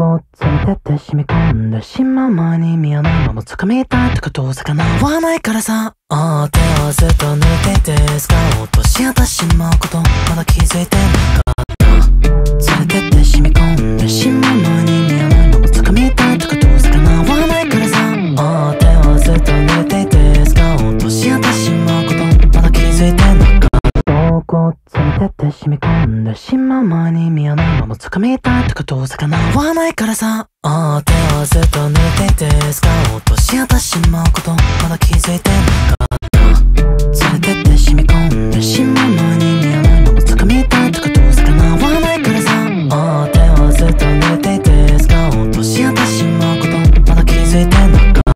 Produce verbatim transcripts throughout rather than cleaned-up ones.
こついてって染み込んでしまう前に見えないまま掴みたいとかどうせ叶わないからさ。ああ手はずっと抜いていて使おうとしやってしまうことまだ気づいてなかった。連れてって染み込んでしまう前に見えないまま掴みたいとかどうせ叶わないからさ。ああ手はずっと抜いていて使おうとしやってしまうことまだ気づいてなかった。どこ連れてって染み込んでしまう前に見えないまま掴みたいとかどうせ叶わないからさ。ああ手はずっと抜いていて使おうとしやってしまうことまだ気づいてなかった。連れてって染み込んでしまう前に見えないまま掴みたいとかどうせ叶わないからさ。ああ手はずっと抜いていて使おうとしやってしまうことまだ気づいてなかった。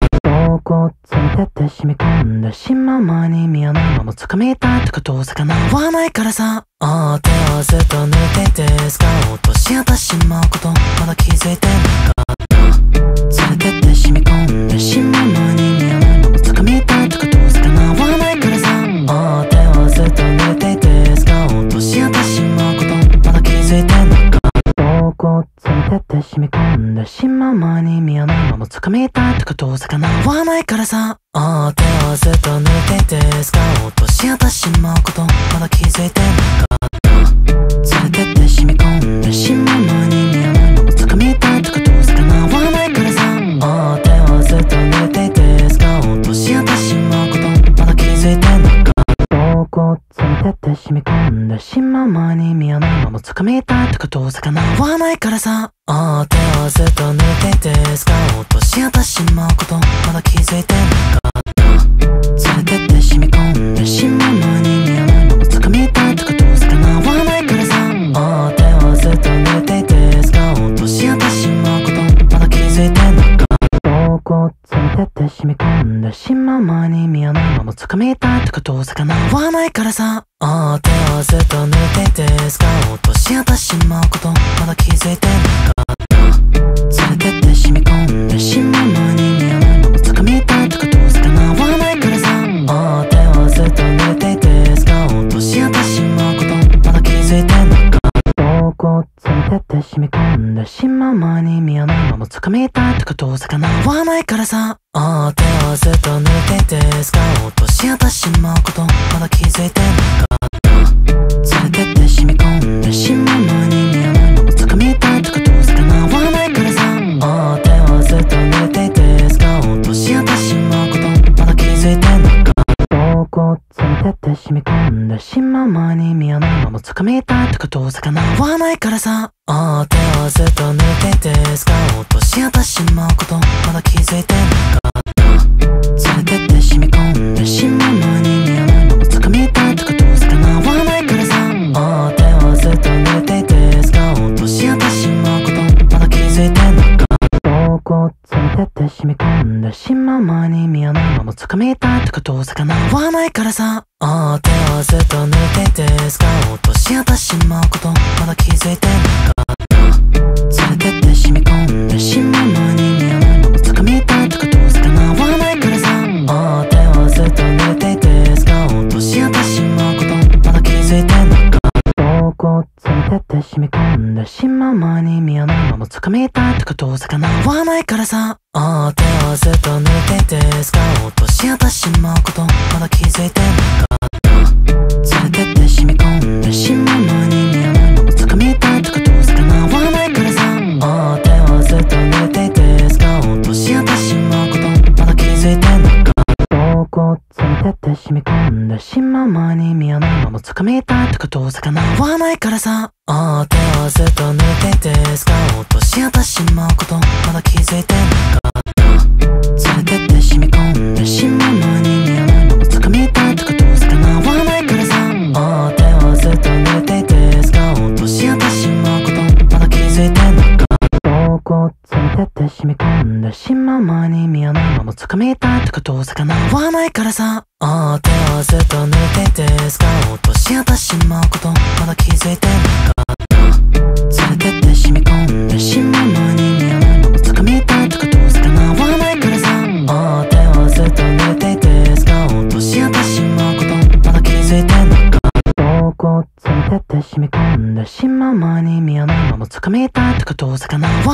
どこ連れてって染み込んでしまう前に見えないまま掴みたいとかどうせ叶わないからさ。ああ手はずっと抜いていて使おうとしやってしまうことまだ気づいてなかった。連れてって染み込んでしまう前に見えないまま掴みたいとかどうせ叶わないからさ。ああ手はずっと抜いていて使おうとしやってしまうことまだ気づいてなかった。どこ連れてって染み込んでしまう前に見えないまま掴みたいとかどうせ叶わないからさ。ああ手はずっと抜いていて使おうとしやってしまうことまだ気づいてなかった。連れてって染み込んでしまう前に見えないまま掴みたいとかどうせ叶わないからさ。ああ手はずっと抜いていて使おうとしやってしまうことまだ気づいてなかった。どこ連れてって染み込んでしまう前に見えないまま掴みたいとかどうせ叶わないからさ。ああ手はずっと抜いていて使おうとしやってしまうことまだ気づいてなかった。連れてって染み込んでしまう前に見えないまま掴みたいとかどうせ叶わないからさ。ああ手はずっと抜いていて使おうとしやってしまうことまだ気づいてなかった。どこ連れてって染み込んでしまう前に見えないまま掴みたいとかどうせ叶わないからさ。ああ手はずっと抜いていて使おうとしやってしまうことまだ気づいてなかった。連れてって染み込んでしまう前に見えないまま掴みたいとかどうせ叶わないからさ。ああ手はずっと抜いていて使おうとしやってしまうことまだ気づいてなかった。どこ連れてって染み込んでしまう前に見えないまま掴みたいとかどうせ叶わないからさ。ああ手はずっと抜いていて使おうとしやってしまうことまだ気づいてなかった。連れてって染み込んでしまう前に見えないまま掴みたいとかどうせ叶わないからさ。ああ手はずっと抜いていて使おうとしやってしまうことまだ気づいてなかった。どこ連れてって染み込んでしまう前に見えないまま掴みたいとかどうせ叶わないからさ。ああ手はずっと抜いていて使おうとしやってしまうことまだ気づいてなかった。連れてって染み込んでしまう前に見えないまま掴みたいとかどうせ叶わないからさ。ああ手はずっと抜いていて使おうとしやってしまうことまだ気づいてなかった。どこ連れてって染み込んでしまう前に見えないまま掴みたいとかどうせ叶わないからさ。ああ手はずっと抜いていて使おうとしやってしまうことまだ気づいてなかった。連れてって染み込んでしまう前に見えないまま掴みたいとかどうせ叶わないからさ。ああ手はずっと抜いていて使おうとしやってしまうことまだ気づいてなかった。どこ連れてって染み込んでしまう前に見えないまま掴みたいとかどうせ叶わないからさ。ああ手はずっと抜いていて使おうとしやってしまうことまだ気づいてなかった。連れてって染み込んでしまう前に見えないまま掴みたいとかどうせ叶わないからさ。ああ手はずっと抜いていて使おうとしやってしまうことまだ気づいてなかった。どこ連れてって染み込んでしまう前に見えないまま掴みたいとかどうせ叶わないからさ。ああ手はずっと抜いていて使おうとしやってしまうことまだ気づいてなかった。連れてって染み込んでしまう前に見えないまま掴みたいとかどうせ叶わないからさ。ああ手はずっと抜いていて使おうとしやってしまうことまだ気づいてなかった。どこ連れてって染み込んでしまう前に見えないまま掴みたいとかどうせ叶わないからさ。ああ手はずっと抜いていて使おうとしやってしまうことまだ気づいてなかった。連れてって染み込んでしまう前に見えないまま掴みたいとかどうせ叶わないからさ。ああ手はずっと抜いていて使おうとしやってしまうことまだ気づいてなかった。どこ連れてって染み込んでしまう前に見えないまま掴みたいとかどうせ叶わ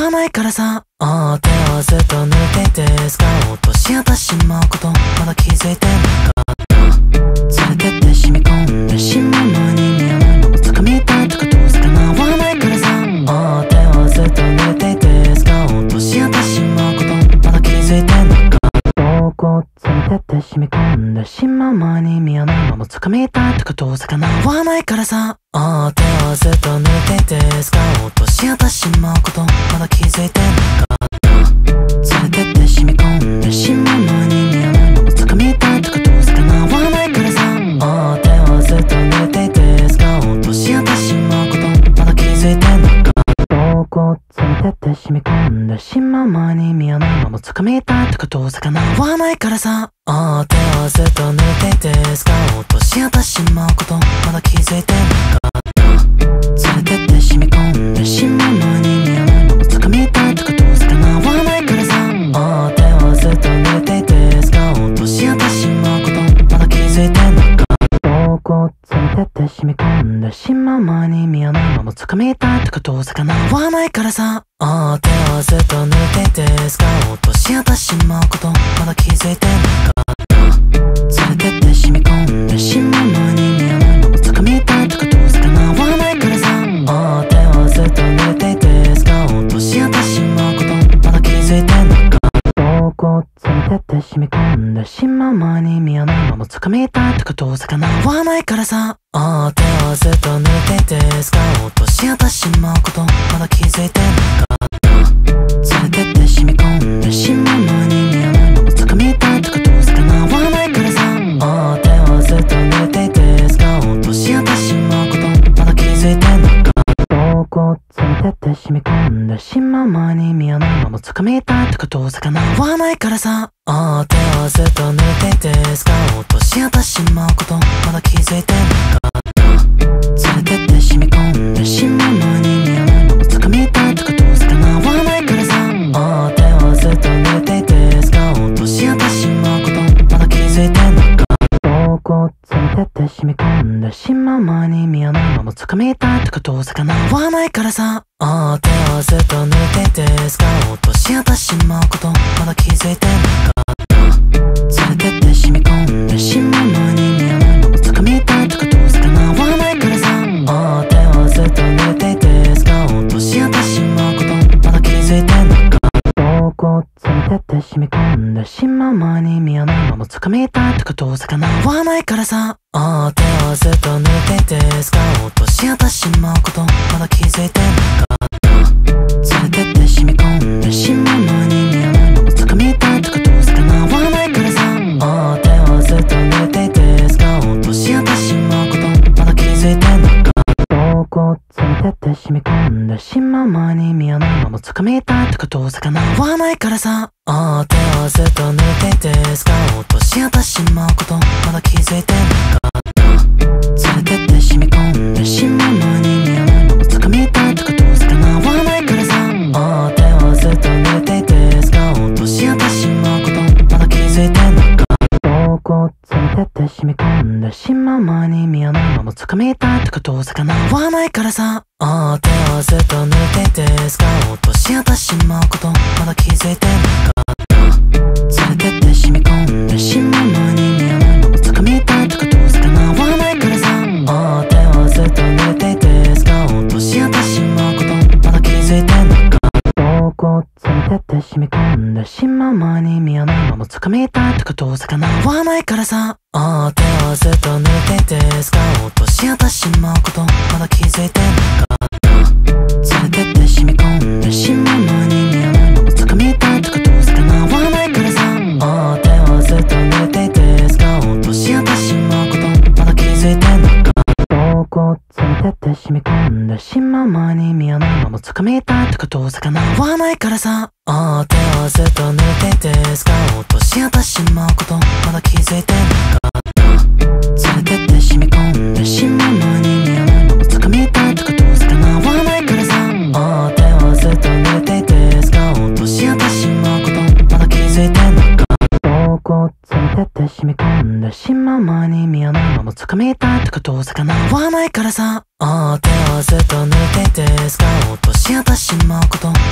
わないからさ。ああ手をずっと抜けて使おうとし私のことまだ気づいてなかった。連れてって染み込んでしまうのに見えないまま掴みたいとかどうせ叶わないからさ。ああ手をずっと抜けて使おうとし私のことまだ気づいてなかった。どこ連れてって染み込んでしまう前に見えないまま掴みたいとかどうせ叶わないからさ。ああ手をずっと抜けて使おうとし私のことまだ気づいてなかった。連れてって染み込んでしまう前に見えないまま掴みたいとかどうせ叶わないからさ。ああ手をずっと抜けて使おうとし私のことまだ気づいてなかった。どこ連れてって染み込んでしまう前に見えないまま掴みたいとかどうせ叶わないからさ。ああ手をずっと抜けて使おうとし私のことまだ気づいてなかった。連れてって染み込んでしまう前に見えないまま掴みたいとかどうせ叶わないからさ。ああ手をずっと抜けて使おうとし私のことまだ気づいてなかった。どこ連れてって染み込んでしまう前に見えないまま掴みたいとかどうせ叶わないからさ。ああ手をずっと抜けて使おうとし私のことまだ気づいてなかった。連れてって染み込んでしまう前に見えないまま掴みたいとかどうせ叶わないからさ。ああ手をずっと抜けて使おうとし私のことまだ気づいてなかった。どこ連れてって染み込んでしまう前に見えないまま掴みたいとかどうせ叶わないからさ。ああ手をずっと抜けて使おうとし私のことまだ気づいてなかった。連れてって染み込んでしまう前に見えないまま掴みたいとかどうせ叶わないからさ。ああ手をずっと抜けて使おうとし私のことまだ気づいてなかった。どこ連れてって染み込んでしまう前に見えないまま掴みたいとかどうせ叶わないからさ。ああ手をずっと抜けて使おうとし私のことまだ気づいてなかった。連れてって染み込んでしまう前に見えないまま掴みたいとかどうせ叶わないからさ。ああ手をずっと抜けて使おうとし私のことまだ気づいてなかった。どこ連れてって染み込んでしまう前に見えないまま掴みたいとかどうせ叶わないからさ。ああ手をずっと抜けて使おうとし私のことまだ気づいてなかった。連れてって染み込んでしまう前に見えないまま掴みたいとかどうせ叶わないからさ。ああ手をずっと抜けて使おうとし私のことまだ気づいてなかった。どこ連れてって染み込んでしまう前に見えないまま掴みたいとかどうせ叶わないからさ。ああ手をずっと抜けて使おうとし私のことまだ気づいてなかった。連れてって染み込んでしまう前に見えないまま掴みたいとかどうせ叶わないからさ。ああ手をずっと抜けて使おうとし私のことまだ気づいてなかった。どこ連れてって染み込んでしまう前に見えないまま掴みたいとかどうせ叶わないからさ。ああ手をずっと抜けて使おうとし私のことまだ気づいてなかった。連れてって染み込んでしまう前に見えないまま掴みたいとかどうせ叶わないからさ。ああ手をずっと抜けて使おうとし私のことまだ気づいてなかった。どこ連れてって染み込んでしまう前に見えないまま掴みたいとかどうせ叶わないからさ。ああ手をずっと抜けて使おうとし私のことまだ気づいてなかった。連れてって染み込んでしまう前に見えないまま掴みたいとかどうせ叶わないからさ。ああ手をずっと抜けて使おうとし私のことまだ気づいてなかった。どこ連れてって染み込んでしまう前に見えないまま掴みたいとかどうせ叶わないからさ。ああ手をずっと抜けて使おうとし私のことまだ気づいてなかった。連れてって染み込んでしまう前に見えないまま掴みたいとかどうせ叶わないからさ。ああ手をずっと抜けて使おうとし私のことまだ気づいてなかった。どこ連れてって染み込んでしまう前に見えないまま掴みたいとかどうせ叶わないからさ。ああ手をずっと抜けて使おうとし私のことまだ気づいてなかった。連れてって染み込んでしまう前に見えないまま掴みたいとかどうせ叶わないからさ。ああ手をずっと抜けて使おうとし私のことまだ気づいてなかった。どこ連れてって染み込んでしまう前に見えないまま掴みたいとかどうせ叶わないからさ。ああ手をずっと抜けて使おうとし私のことまだ気づいてなかった。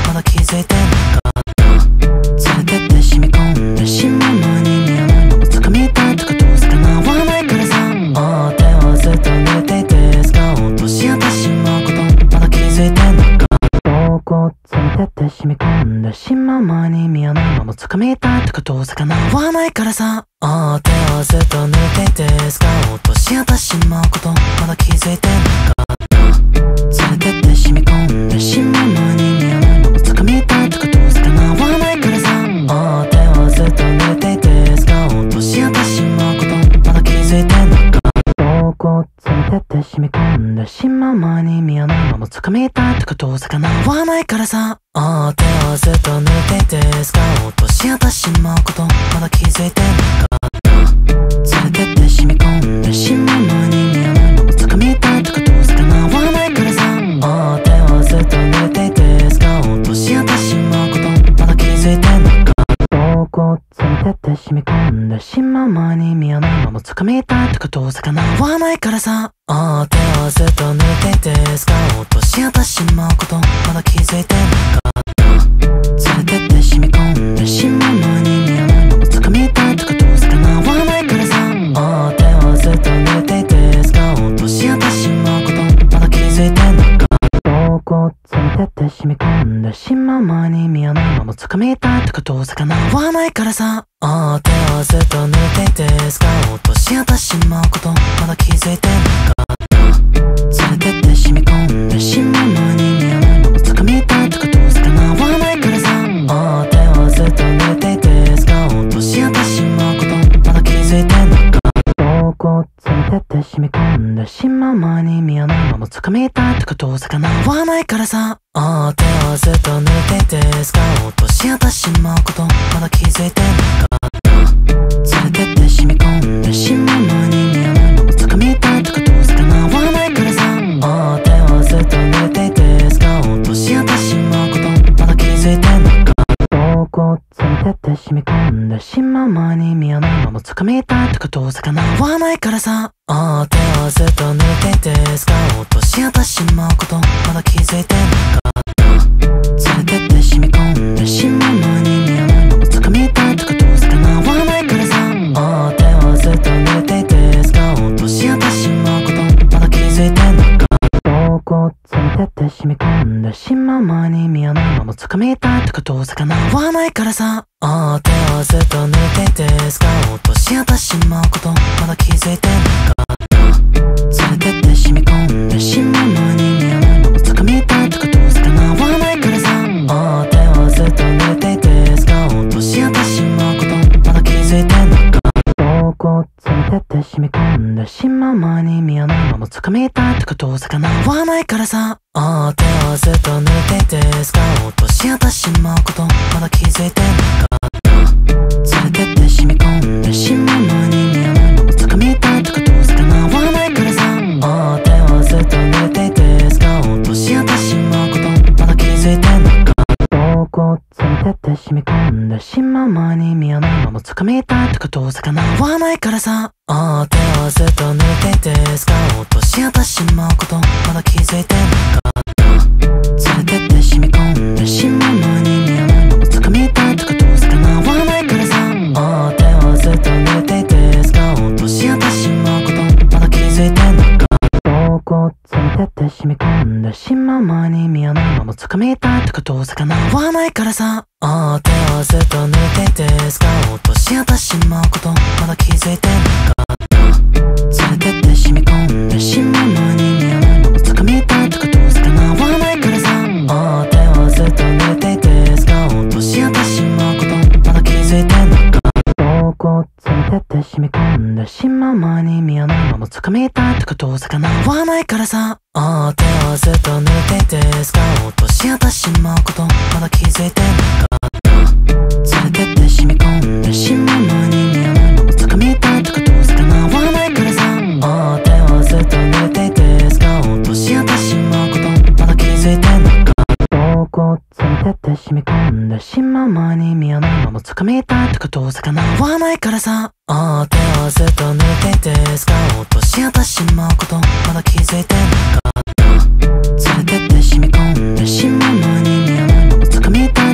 づいてなかった連れてって染み込んでしまう前に見えないまま掴みたいとかどうせ叶わないからさああ手はずっと抜いていてスカ落とし合ってしまうことまだ気づいてなかったどこ連れてって染み込んでしまう前に見えないまま掴みたいとかどうせ叶わないからさああ手はずっと抜いていてスカ落とし合ってしまうことまだ気づいてなかった連れてって染み込んでしまう前に見えないまま掴みたいとかどうせ叶わないからさああ手はずっと抜いていてスカ落とし合ってしまうことまだ気づいてなかったどこ連れてって染み込んでしまう前に見えないまま掴みたいとかどうせ叶わないからさああ手はずっと抜いていてスカ落とし合ってしまうことまだ気づいてなかった連れてって染み込んでしまう前に見えないまま掴みたいとかどうせ叶わないからさああ手はずっと抜いていてスカ落とし合ってしまうことまだ気づいてなかったどこ連れてって染み込んでしまう前に見えないまま掴みたいとかどうせ叶わないからさああ手はずっと抜いていてスカ落とし合ってしまうことまだ気づいてなかった連れてって染み込んでしまう前に見えないまま掴みたいとかどうせ叶わないからさああ手はずっと抜いていてスカ落とし合ってしまうことまだ気づいてなかったどこ連れてって染み込んでしまう前に見えないまま掴みたいとかどうせ叶わないからさああ手はずっと抜いていてスカ落とし合ってしまうことまだ気づいてなかった連れてって染み込んでしまう前に見えないまま掴みたいとかどうせ叶わないからさああ手はずっと抜いていてスカ落とし合ってしまうことまだ気づいてなかったどこ連れてって染み込んでしまう前に見えないまま掴みたいとかどうせ叶わないからさああ手はずっと抜いていてスカ落とし合ってしまうことまだ気づいてなかった連れてって染み込んでしまう前に見えないまま掴みたいとかどうせ叶わないからさああ手はずっと抜いていてスカ落とし合ってしまうことまだ気づいてなかったどこ連れてって染み込んでしまう前に見えないまま掴みたいとかどうせ叶わないからさああ手はずっと抜いていてスカ落とし合ってしまうことまだ気づいてなかった連れてって染み込んでしまう前に見えないまま掴みたいとかどうせ叶わないからさああ手はずっと抜いていてスカ落とし合ってしまうことまだ気づいてなかったどこ連れてって染み込んでしまう前に見えないまま掴みたいとかどうせ叶わないからさああ手はずっと抜いていてスカ落とし合ってしまうことまだ気づいてなかった連れてって染み込んでしまう前に見えないまま掴みたいとかどうせ叶わないからさああ手はずっと抜いていてスカ落とし合ってしまうことまだ気づいてなかったどこ連れてって染み込んでしまう前に見えないまま掴みたいとかどうせ叶わないからさああ手はずっと抜いていてスカ落とし合ってしまうことまだ気づいてなかった連れてって染み込んでしまう前に見えないまま掴みたいとかどうせ叶わないからさああ手はずっと抜いていてスカ落とし合ってしまうことまだ気づいてなかったどこ連れてって染み込んでしまう前に見えないまま掴みたいとかどうせ叶わないからさああ手はずっと抜いていてスカ落とし合ってしまうことまだ気づいてなかった連れてって染み込んでしまう前に見えないまま掴みたいとかどうせ叶わないからさああ手はずっと抜いていてスカ落とし合ってしまうことまだ気づいてなかったどこ連れてって染み込んでしまう前に見えないまま掴みたいとかどうせ叶わないからさああ手はずっと抜いていてスカ落とし合ってしまうことまだ気づいてなかった連れてって染み込んでしまう前に見えないまま掴みたいとかどうせ叶わないからさああ手はずっと抜いていてスカ落とし合ってしまうことまだ気づいてなかったどこ連れてって染み込んでしまう前に見えないまま掴みたいとかどうせ叶わないからさああ手はずっと抜いていてスカ落とし合ってしまうことまだ気づいてなかった連れてって染み込んでしまう前に見えないまま掴みたいとかどうせ叶わないからさああ手はずっと抜いていてスカ落とし合ってしまうことまだ気づいてなかったどこ連れてって染み込んでしまう前に見えないまま掴みたいとかどうせ叶わないからさああ手はずっと抜いていてスカ落とし合ってしまうことまだ気づいてなかった連れてって染み込んでしまう前に見えないまま掴みたい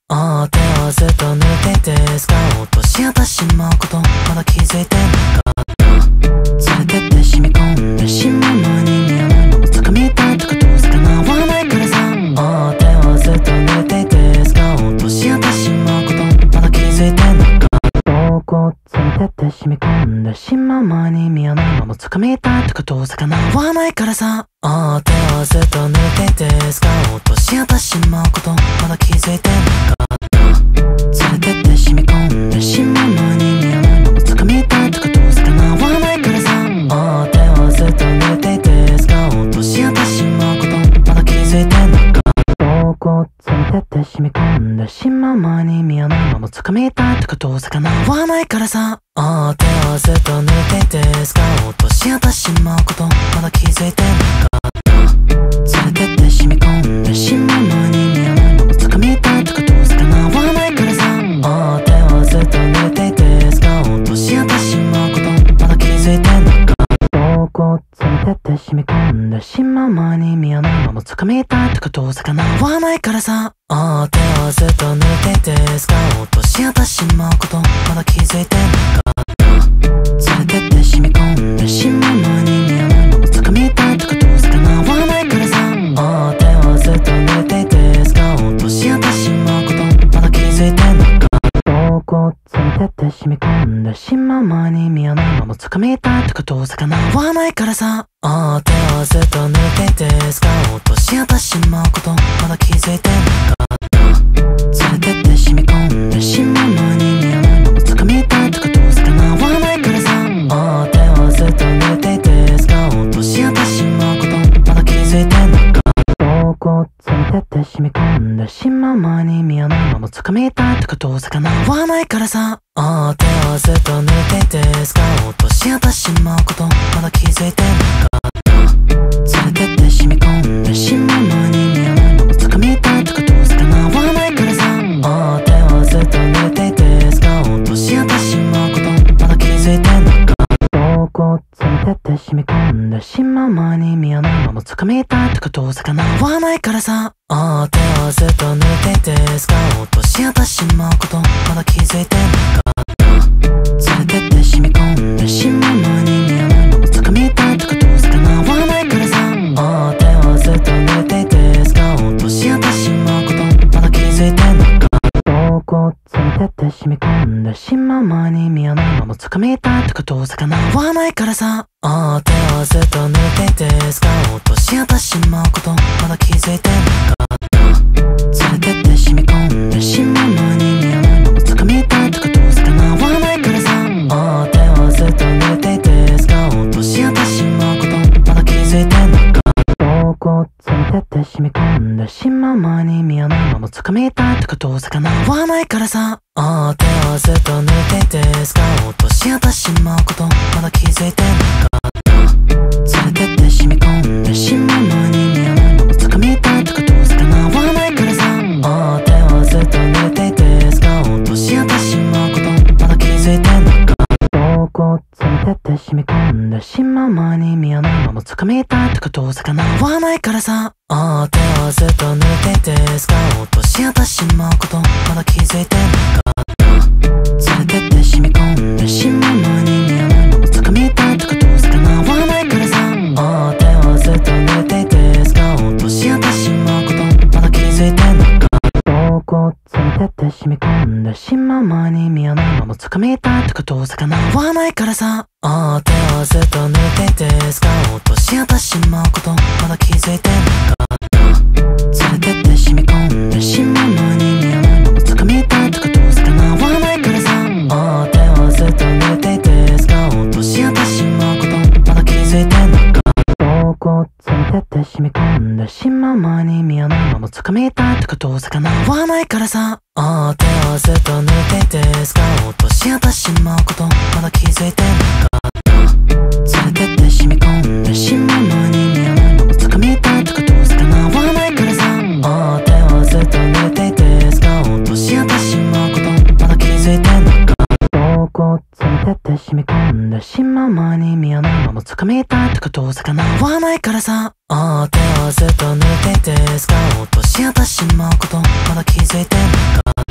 ああ手をずっと抜いてて使おうとし私のことまだ気づいてなかった連れてって染み込んでしまうのに見えないまま掴みたいとかどうせ叶わないからさああ手をずっと抜いてて使おうとし私のことまだ気づいてなかったどこ連れてって染み込んでしまう前に見えないまま掴みたいとかどうせ叶わないからさああ手をずっと抜いてて使おうとし私のことまだ気づいてなかった連れてって染み込んでしまう前に見えないまま掴みたいとかどうせ叶わないからさああ手をずっと抜いてて使おうとし私のことまだ気づいてなかったどこ連れてって染み込んでしまう前に見えないまま掴みたいとかどうせ叶わないからさああ手をずっと抜いてて使おうとし私のことまだ気づいてなかった連れてって染み込んでしまう前に見えないまま掴みたいとかどうせ叶わないからさああ手をずっと抜いてて使おうとし私のことまだ気づいてなかったどこ連れてって染み込んでしまう前に見えないまま掴みたいとかどうせ叶わないからさああ手をずっと抜いてて使おうとし私のことまだ気づいてなかった連れてって染み込んでしまう前に見えないまま掴みたいとかどうせ叶わないからさああ手をずっと抜いてて使おうとし私のことまだ気づいてなかったどこ連れてって染み込んでしまう前に見えないまま掴みたいとかどうせ叶わないからさああ手をずっと抜いてて使おうとし私のことまだ気づいてなかった連れてって染み込んでしまう前に見えないまま掴みたいとかどうせ叶わないからさああ手をずっと抜いてて使おうとし私のことまだ気づいてなかったどこ連れてって染み込んでしまう前に見えないまま掴みたいとかどうせ叶わないからさああ手をずっと抜いてて使おうとし私のことまだ気づいてなかった連れてって染み込んでしまう前に見えないまま掴みたいとかどうせ叶わないからさああ手をずっと抜いてて使おうとし私のことまだ気づいてなかったどこ連れてって染み込んでしまう前に見えないまま掴みたいとかどうせ叶わないからさああ手をずっと抜いてて使おうとし私のことまだ気づいてなかった連れてって染み込んでしまう前に見えないまま掴みたいとかどうせ叶わないからさああ手をずっと抜いてて使おうとし私のことまだ気づいてなかったどこ連れてって染み込んでしまう前に見えないまま掴みたいとかどうせ叶わないからさああ手をずっと抜いてて使おうとし私のことまだ気づいてなかった連れてって染み込んでしまう前に見えないまま掴みたいとかどうせ叶わないからさああ手をずっと抜いてて使おうとし私のことまだ気づいてなかったどこ連れてって染み込んでしまう前に見えないまま掴みたいとかどうせ叶わないからさああ手をずっと抜いてて使おうとし私のことまだ気づいてなかった連れてって染み込んでしまう前に見えないまま掴みたいとかどうせ叶わないからさああ手をずっと抜いてて使おうとし私のことまだ気づいてなかったどこ連れてって染み込んでしまう前に見えないまま掴みたいとかどうせ叶わないからさああ手をずっと抜いてて使おうとし私のことまだ気づいてなかった連れてって染み込んでしまう前に見えないまま掴みたいとかどうせ叶わないからさああ手をずっと抜いてて使おうとし私のことまだ気づいてなかったどこ連れてって染み込んでしまう前に見えないまま掴みたいとかどうせ叶わないからさああ手をずっと抜いてて使おうとし私のことまだ気づいてなかった連れてって染み込んでしまう前に見えないまま掴みたいとかどうせ叶わないからさああ手をずっと抜いてて使おうとし私のことまだ気づいてなかったどこ連れてって染み込んでしまう前に見えないまま掴みたいとかどうせ叶わないからさああ手をずっと抜いてて使おうとし私のことまだ気づいてなかった連れてって染み込んでしまう前に見えないまま掴みたいとかどうせ叶わないからさああ手をずっと抜いてて使おうとし私のことまだ気づいてなかったどこ連れてって染み込んでしまう前に見えないまま掴みたいとかどうせ叶わないからさああ手をずっと抜いてて使おうとし私のことまだ気づいてなかった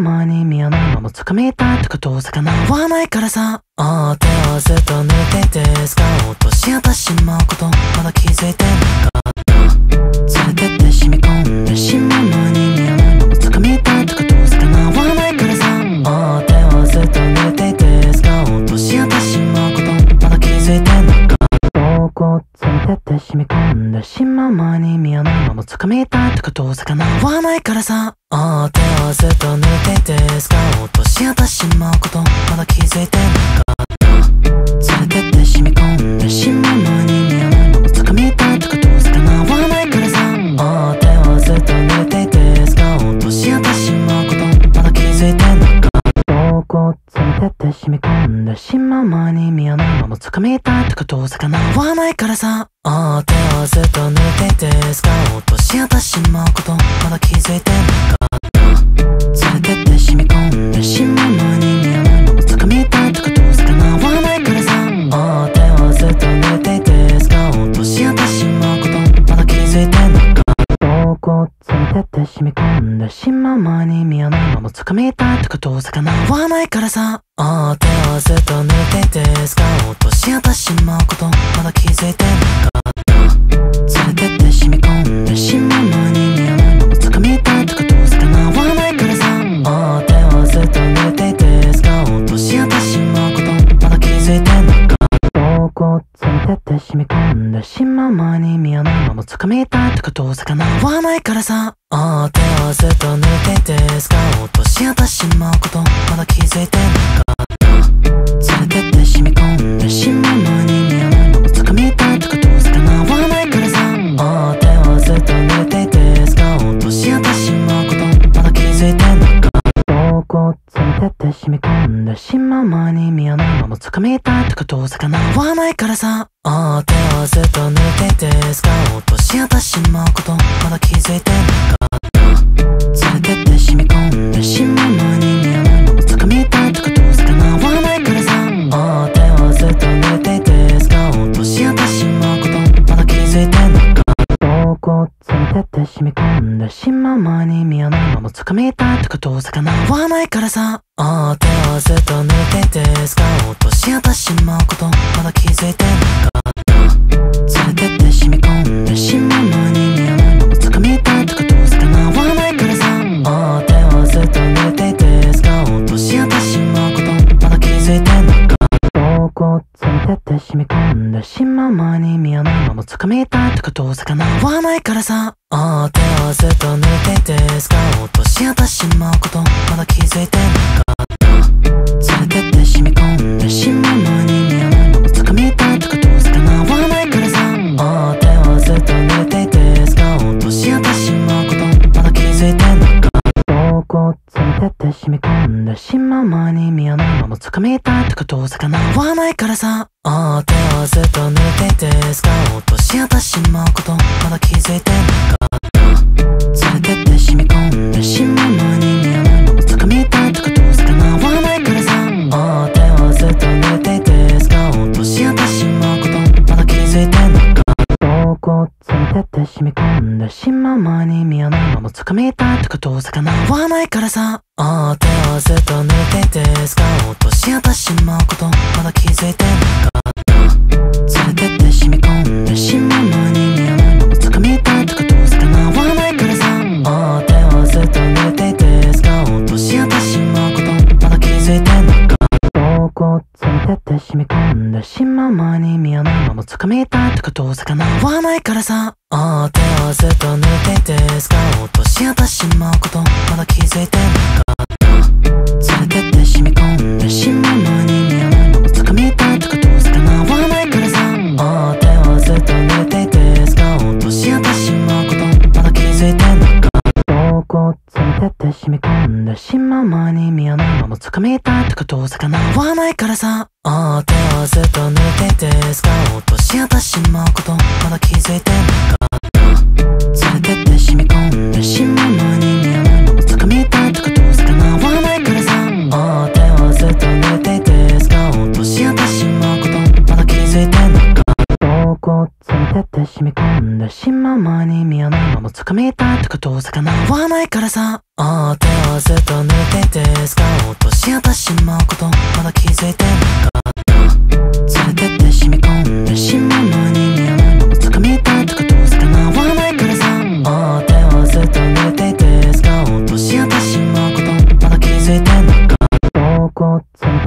まに見えないまま掴みたいとかどうせ叶わないからさ。あー手をずっと抜いてて使おうとし私もことまだ気づいてなかった。連れてって染み込んでしまうまに見えないまま掴みたいとかどうせ叶わないからさ。あー手をずっと抜いてて使おうとし私もことまだ気づいてなかった。どこ連れてって染み込んでしまうまに見えないまま掴みたいとかどうせ叶わないからさ。あー手をずっと抜いてて使おうとし私もことまだ気づいてなかった。連れてって染み込んでしまうまに見えないまま掴みたいとかどうせ叶わないからさ。あー手をずっと抜いてて使おうとし私もことまだ気づいてなかった。どこ連れてって染み込んでしまうまに見えないまま掴みたいとかどうせ叶わないからさ。あー手をずっと抜いてて使おうとし私もことまだ気づいてなかった。連れてって染み込んでしまうまに見えないまま掴みたいとかどうせ叶わないからさ。あー手をずっと抜いてて使おうとし私もことまだ気づいてなかった。どこ連れてって染み込んでしまうまに見えないまま掴みたいとかどうせ叶わないからさ。あー手をずっと抜いてて使おうとし私もことまだ気づいてなかった。連れてって染み込んでしまうまに見えないまま掴みたいとかどうせ叶わないからさ。あー手をずっと抜いてて使おうとし私もことまだ気づいてなかった。どこ連れてって染み込んでしまうまに見えないまま掴みたいとかどうせ叶わないからさ。あー手をずっと抜いてて使おうとし私もことまだ気づいてなかった。連れてって染み込んでしまうまに見えないまま掴みたいとかどうせ叶わないからさ。あー手をずっと抜いてて使おうとし私もことまだ気づいてなかった。どこ連れてって染み込んでしまうまに見えないまま掴みたいとかどうせ叶わないからさ。あー手をずっと抜いてて使おうとし私もことまだ気づいてなかった。連れてって染み込んでしまうまに見えないまま掴みたいとかどうせ叶わないからさ。あー手をずっと抜いてて使おうとし私もことまだ気づいてなかった。どこ連れてって染み込んでしまうまに見えないまま掴みたいとかどうせ叶わないからさ。あー手をずっと抜いてて使おうとし私もことまだ気づいてなかった。連れてって染み込んでしまうまに見えないまま掴みたいとかどうせ叶わないからさ。あー手をずっと抜いてて使おうとし私もことまだ気づいてなかった。どこ連れてって染み込んでしまうまに見えないまま掴みたいとかどうせ叶わないからさ。あー手をずっと抜いてて使おうとし私もことまだ気づいてなかった。連れてって染み込んでしまうまに見えないまま掴みたいとかどうせ叶わないからさ。あー手をずっと抜いてて使おうとし私もことまだ気づいてなかった。どこ連れてって染み込んでしまうまに見えないまま掴みたいとかどうせ叶わないからさ。あー手をずっと抜いてて使おうとし私もことまだ気づいてなかった。連れてって染み込んでしまうまに見えないまま掴みたいとかどうせ叶わないからさ。あー手をずっと抜いてて使おうとし私もことまだ気づいてなかった。どこ連れてって染み込んでしまうまに見えないまま掴みたいとかどうせ叶わないからさ。あー手をずっと抜いてて使おうとし私もことまだ気づいてなかった。連れてって染み込んでしまうまに見えないまま掴みたいとかどうせ叶わないからさ。あー手をずっと抜いてて使おうとし私もことまだ気づいてなかった。どこ連れてって染み込んでしまうまに見えないまま掴みたいとかどうせ叶わないからさ。あー手をずっと抜いてて使おうとし私もことまだ気づいてなかった。連れてって染み込んでしまうまに見えないまま掴みたいとかどうせ叶わないからさ。あー手をずっと抜いてて使おうとし私もことまだ気づいてなかった。どこ連れてって染み込んでしまうまに見えないまま掴みたいとかどうせ叶わないからさ。あー手をずっと抜いてて使おうとし私もことまだ気づいてなかった。連れてって染み込んでしまうまに見えないまま掴みたいとかどうせ叶わないからさ。あー手をずっと抜いてて使おうとし私もことまだ気づいてなかった。どこ連れてって染み込んでしまうまに見えないまま掴みたいとかどうせ叶わないからさ。あー手をずっと抜いて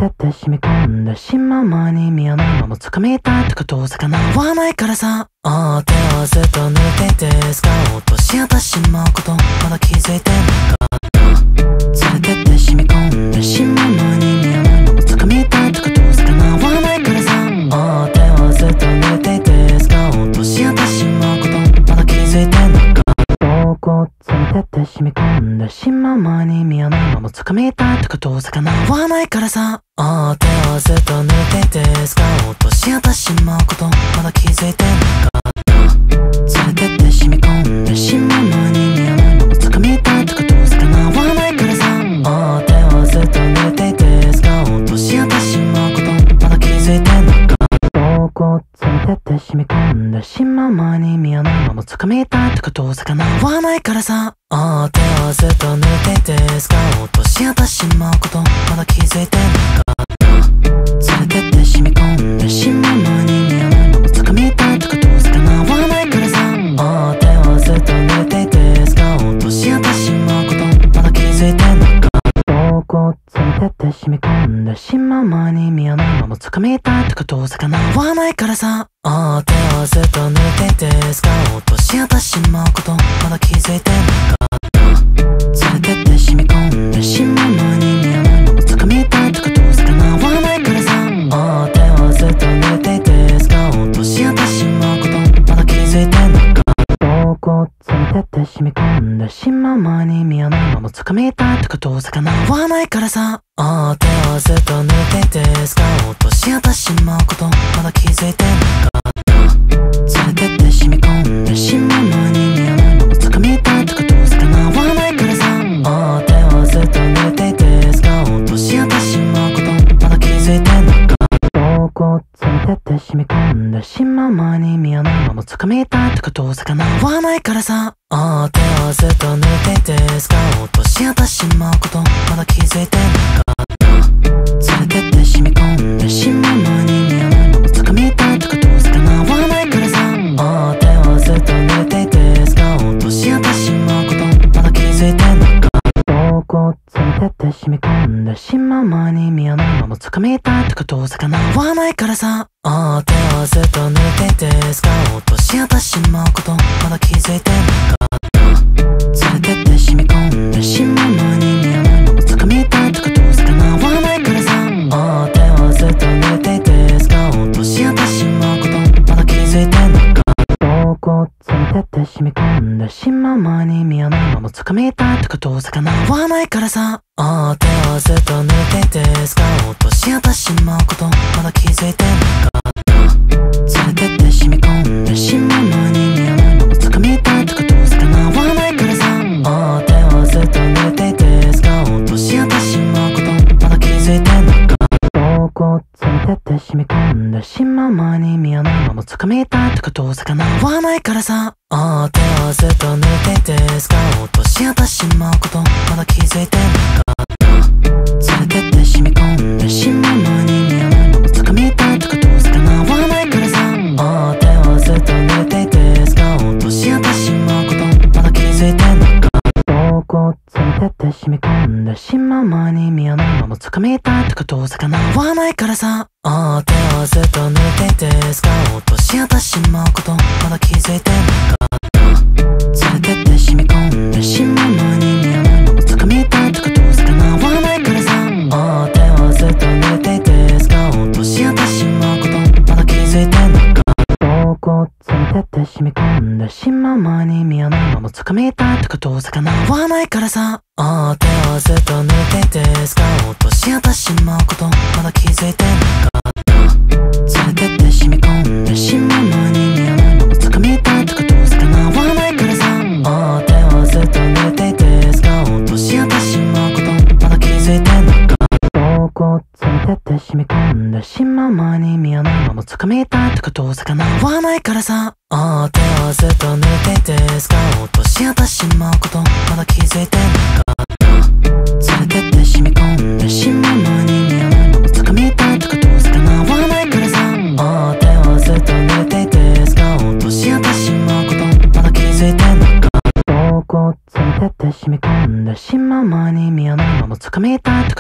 てって染み込んでしまう前に見えないまま掴みたいとかどうせ叶わないからさ。ああ手をずっと抜いてて使おうとし合ってしまうことまだ気づいてなかった連れてって染み込んでしまう前に見えないまま掴みたいとかどうせ叶わないからさ。ああ手をずっと抜いてて使おうとし合ってしまうことまだ気づいてなかったどこ連れてって染み込んでしまう前に見えないまま掴みたいとかどうせ叶わないからさ。ああ手をずっと抜いてて使おうとし合ってしまうことまだ気づいてなかった連れてって染み込んでしまう前に見えないまま掴みたいとかどうせ叶わないからさ。ああ手をずっと抜いてて使おうとし合ってしまうことまだ気づいてなかったどこ連れてって染み込んでしまう前に見えないまま掴みたいとかどうせ叶わないからさ。ああ手をずっと抜いてて使おうとし合ってしまうことまだ気づいてなかった連れてって染み込んでしまう前に見えないまま掴みたいとかどうせ叶わないからさ。ああ手をずっと抜いてて使おうとし合ってしまうことまだ気づいてなかったどこ連れてって染み込んでしまう前に見えないまま掴みたいとかどうせ叶わないからさ。ああ手をずっと抜いてて使おうとし合ってしまうことまだ気づいてなかった連れてって染み込んでしまう前に見えないまま掴みたいとかどうせ叶わないからさ。ああ手をずっと抜いてて使おうとし合ってしまうことまだ気づいてなかったどこ連れてって染み込んでしまう前に見えないまま掴みたいとかどうせ叶わないからさ。ああ手をずっと抜いてて使おうとし合ってしまうことまだ気づいてなかった連れてって染み込んでしまう前に見えないまま掴みたいとかどうせ叶わないからさ。ああ手をずっと抜いてて使おうとし合ってしまうことまだ気づいてなかったどこ連れてって染み込んでしまう前に見えないまま掴みたいとかどうせ叶わないからさ。ああ手をずっと抜いてて使おうとし合ってしまうことまだ気づいてなかった連れてって染み込んでしまう前に見えないまま掴みたいとかどうせ叶わないからさ。ああ手をずっと抜いてて使おうとし合ってしまうことまだ気づいてなかったどこ連れてって染み込んでしまう前に見えないまま掴みたいとかどうせ叶わないからさ。ああ手をずっと抜いてて使おうとし合ってしまうことまだ気づいてなかった連れてって染み込んでしまう前に見えないまま掴みたいとかどうせ叶わないからさ。ああ手をずっと抜いてて使おうとし合ってしまうことまだ気づいてなかったどこ連れてって染み込んでしまう前に見えないまま掴みたいとかどうせ叶わないからさ。ああ手をずっと抜いてて使おうとし合ってしまうことまだ気づいてなかった連れてって染み込んでしまう前に見えないまま掴みたいとかどうせ叶わないからさ。ああ手をずっと抜いてて使おうとし合ってしまうことまだ気づいてなかったどこ連れてって染み込んでしまう前に見えないまま掴みたいとかどうせ叶わないからさ。ああ手をずっと抜いてて使おうとし合ってしまうことまだ気づいてなかった連れてって染み込んでしまう前に見えないまま掴みたいとかどうせ叶わないからさ。ああ手をずっと抜いてて使おうとし合ってしまうことまだ気づいてなかったどこ連れてって染み込んでしまう前に見えないまま掴みたいとかどうせ叶わないからさ。ああ手をずっと抜いてて使おうとし合ってしまうことまだ気づいてなかった連れてって染み込んでしまう前に見えないまま掴みたいとかどうせ叶わないからさ。ああ手をずっと抜いてて使おうとし合ってしまうことまだ気づいてなかったどこ連れてって染み込んでしまう前に見えないまま掴みたいとかどうせ叶わないからさ。ああ手をずっと抜いてて使おうとし合ってしまうことまだ気づいてなかった連れてって染み込んでしまう前に見えないまま掴みたいとかどうせ叶わないからさ。ああ手をずっと抜いてて使おうとし合ってしまうことまだ気づいてなかったどこ連れてって染み込んでしまう前に見えないまま掴みたいとかどうせ叶わないからさ。ああ手をずっと抜いてて使おうとし合ってしまうことまだ気づいてなかった連れてって染み込んでしまう前に見えないまま掴みたいとかどうせ叶わないからさ。ああ手をずっと抜いてて使おうとし合ってしまうことまだ気づいてなかったどこ連れてって染み込んでしまう前に見えないまま掴みたいとか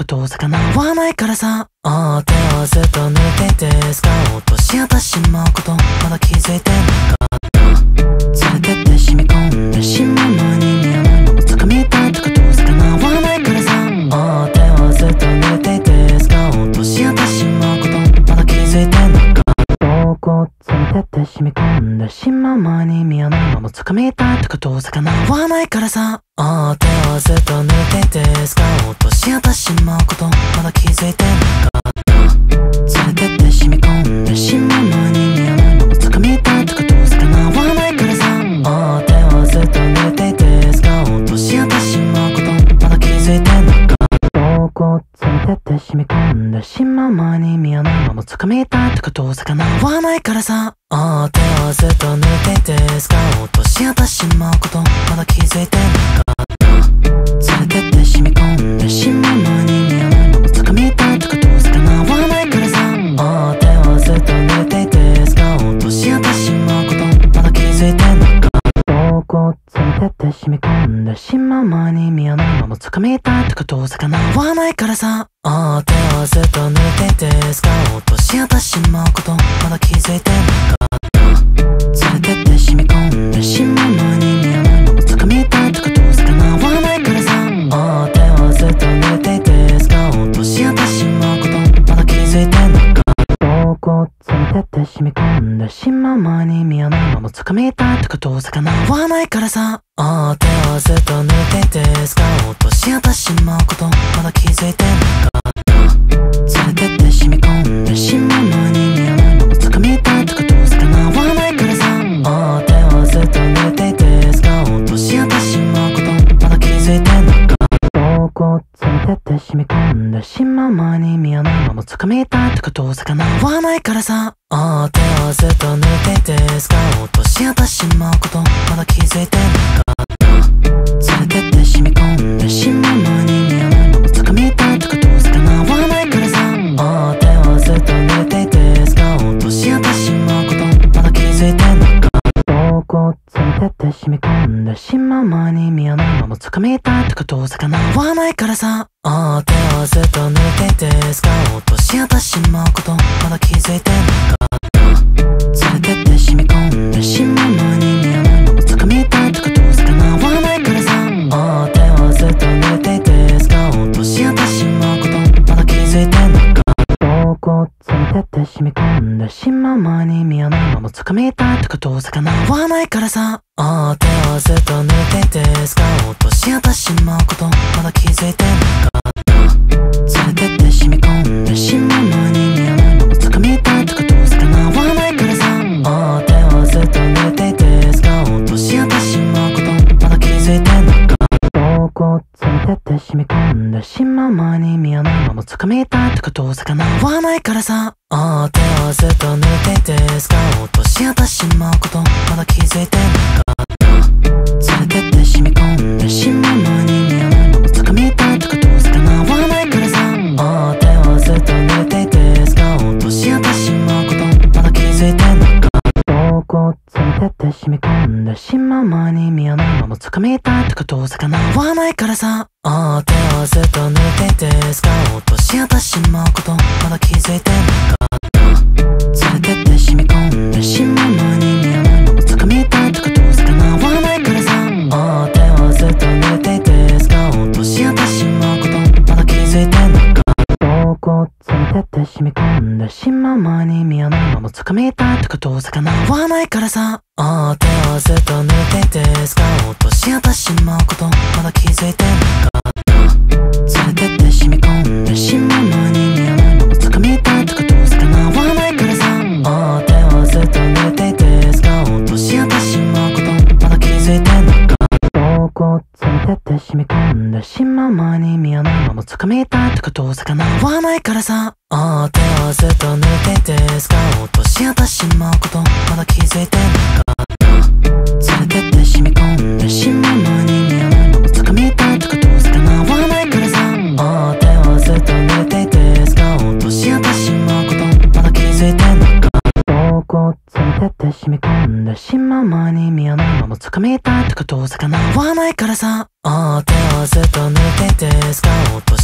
どうせ叶わないからさ。ああ手をずっと抜けて使おうとし私のことまだ気づいてなかった。連れてって染み込んでしまうのに見えないまま掴みたいとかどうせ叶わないからさ。ああ手をずっと抜けて使おうとし私のことまだ気づいてなかった。どこ連れてって染み込んでしまう前に見えないまま掴みたいとかどうせ叶わないからさ。ああ手をずっと抜けて使おうとし私のことまだ気づいてなかった。連れてって染み込んでしまう前に見えないまま掴みたいとかどうせ叶わないからさ。ああ手をずっと抜けて使おうとし私のことまだ気づいてなかった。どこ連れてって染み込んでしまう前に見えないまま掴みたいとかどうせ叶わないからさ。ああ手をずっと抜けて使おうとし私のことまだ気づいてなかった。連れてって染み込んでしまう前に見えないまま掴みたいとかどうせ叶わないからさ。ああ手をずっと抜けて使おうとし私のことまだ気づいてなかった。どこ連れてって染み込んでしまう前に見えないまま掴みたいとかどうせ叶わないからさ。ああ手をずっと抜けて使おうとし私のことまだ気づいてなかった。連れてって染み込んでしまう前に見えないまま掴みたいとかどうせ叶わないからさ。ああ手をずっと抜けて使おうとし私のことまだ気づいてなかった。どこ連れてって染み込んでしまう前に見えないまま掴みたいとかどうせ叶わないからさ。ああ手をずっと抜けて使おうとし私のことまだ気づいてなかった。連れてって染み込んでしまう前に見えないまま掴みたいとかどうせ叶わないからさ。ああ手をずっと抜けて使おうとし私のことまだ気づいてなかった。どこ連れてって染み込んでしまう前に見えないまま掴みたいとかどうせ叶わないからさ。ああ手をずっと抜けて使おうとし私のことまだ気づいてなかった。連れてって染み込んでしまう前に見えないまま掴みたいとかどうせ叶わないからさ。ああ手をずっと抜けて使おうとし私のことまだ気づいてなかった。どこ連れてって染み込んでしまう前に見えないまま掴みたいとかどうせ叶わないからさ。ああ手をずっと抜けて使おうとし私のことまだ気づいてなかった。連れてって染み込んでしまう前に見えないまま掴みたいとかどうせ叶わないからさ。ああ手をずっと抜けて使おうとし私のことまだ気づいてなかった。どこ連れてって染み込んでしまう前に見えないまま掴みたいとかどうせ叶わないからさ。ああ手をずっと抜けて使おうとし私のことまだ気づいてなかった。連れてって染み込んでしまう前に見えないまま掴みたいとかどうせ叶わないからさ。ああ手をずっと抜けて使おうとし私のことまだ気づいてなかった。どこ連れてって染み込んでしまう前に見えないまま掴みたいとかどうせ叶わないからさ。ああ手をずっと抜けて使おうとし私のことまだ気づいてなかった。連れてって染み込んでしまう前に見えないまま掴みたいとかどうせ叶わないからさ。ああ手をずっと抜けて使おうとし私のことまだ気づいてなかった。どこ連れてって染み込んでしまう前に見えないまま掴みたいとかどうせ叶わないからさ。ああ手をずっと抜けて使おうとし私のことまだ気づいてなかった。連れてって染み込んでしまう前に見えないまま掴みたいとかどうせ叶わないからさ。ああ手をずっと抜けて使おうとし私のことまだ気づいてなかった。どこ連れてって染み込んでしまう前に見えないまま掴みたいとかどうせ叶わないからさ。ああ手をずっと抜けて使おうとし私のことまだ気づいてなかった。連れてって染み込んでしまう前に見えないまま掴みたいとかどうせ叶わないからさ。ああ手をずっと抜けて使おうとし私のことまだ気づいてなかった。どこ連れてって染み込んでしまう前に見えないまま掴みたいとかどうせ叶わないからさ。ああ手をずっと抜けて使おうとし私のことまだ気づいてなかった。連れてって染み込んでしまう前に見えないまま掴みたいとかどうせ叶わないからさ。ああ手をずっと抜けて使おうとし私のことまだ気づいてなかった。どこ連れてって染み込んでしまう前に見えないまま掴みたいとかどうせ叶わないからさ。ああ手をずっと抜けて使おうとし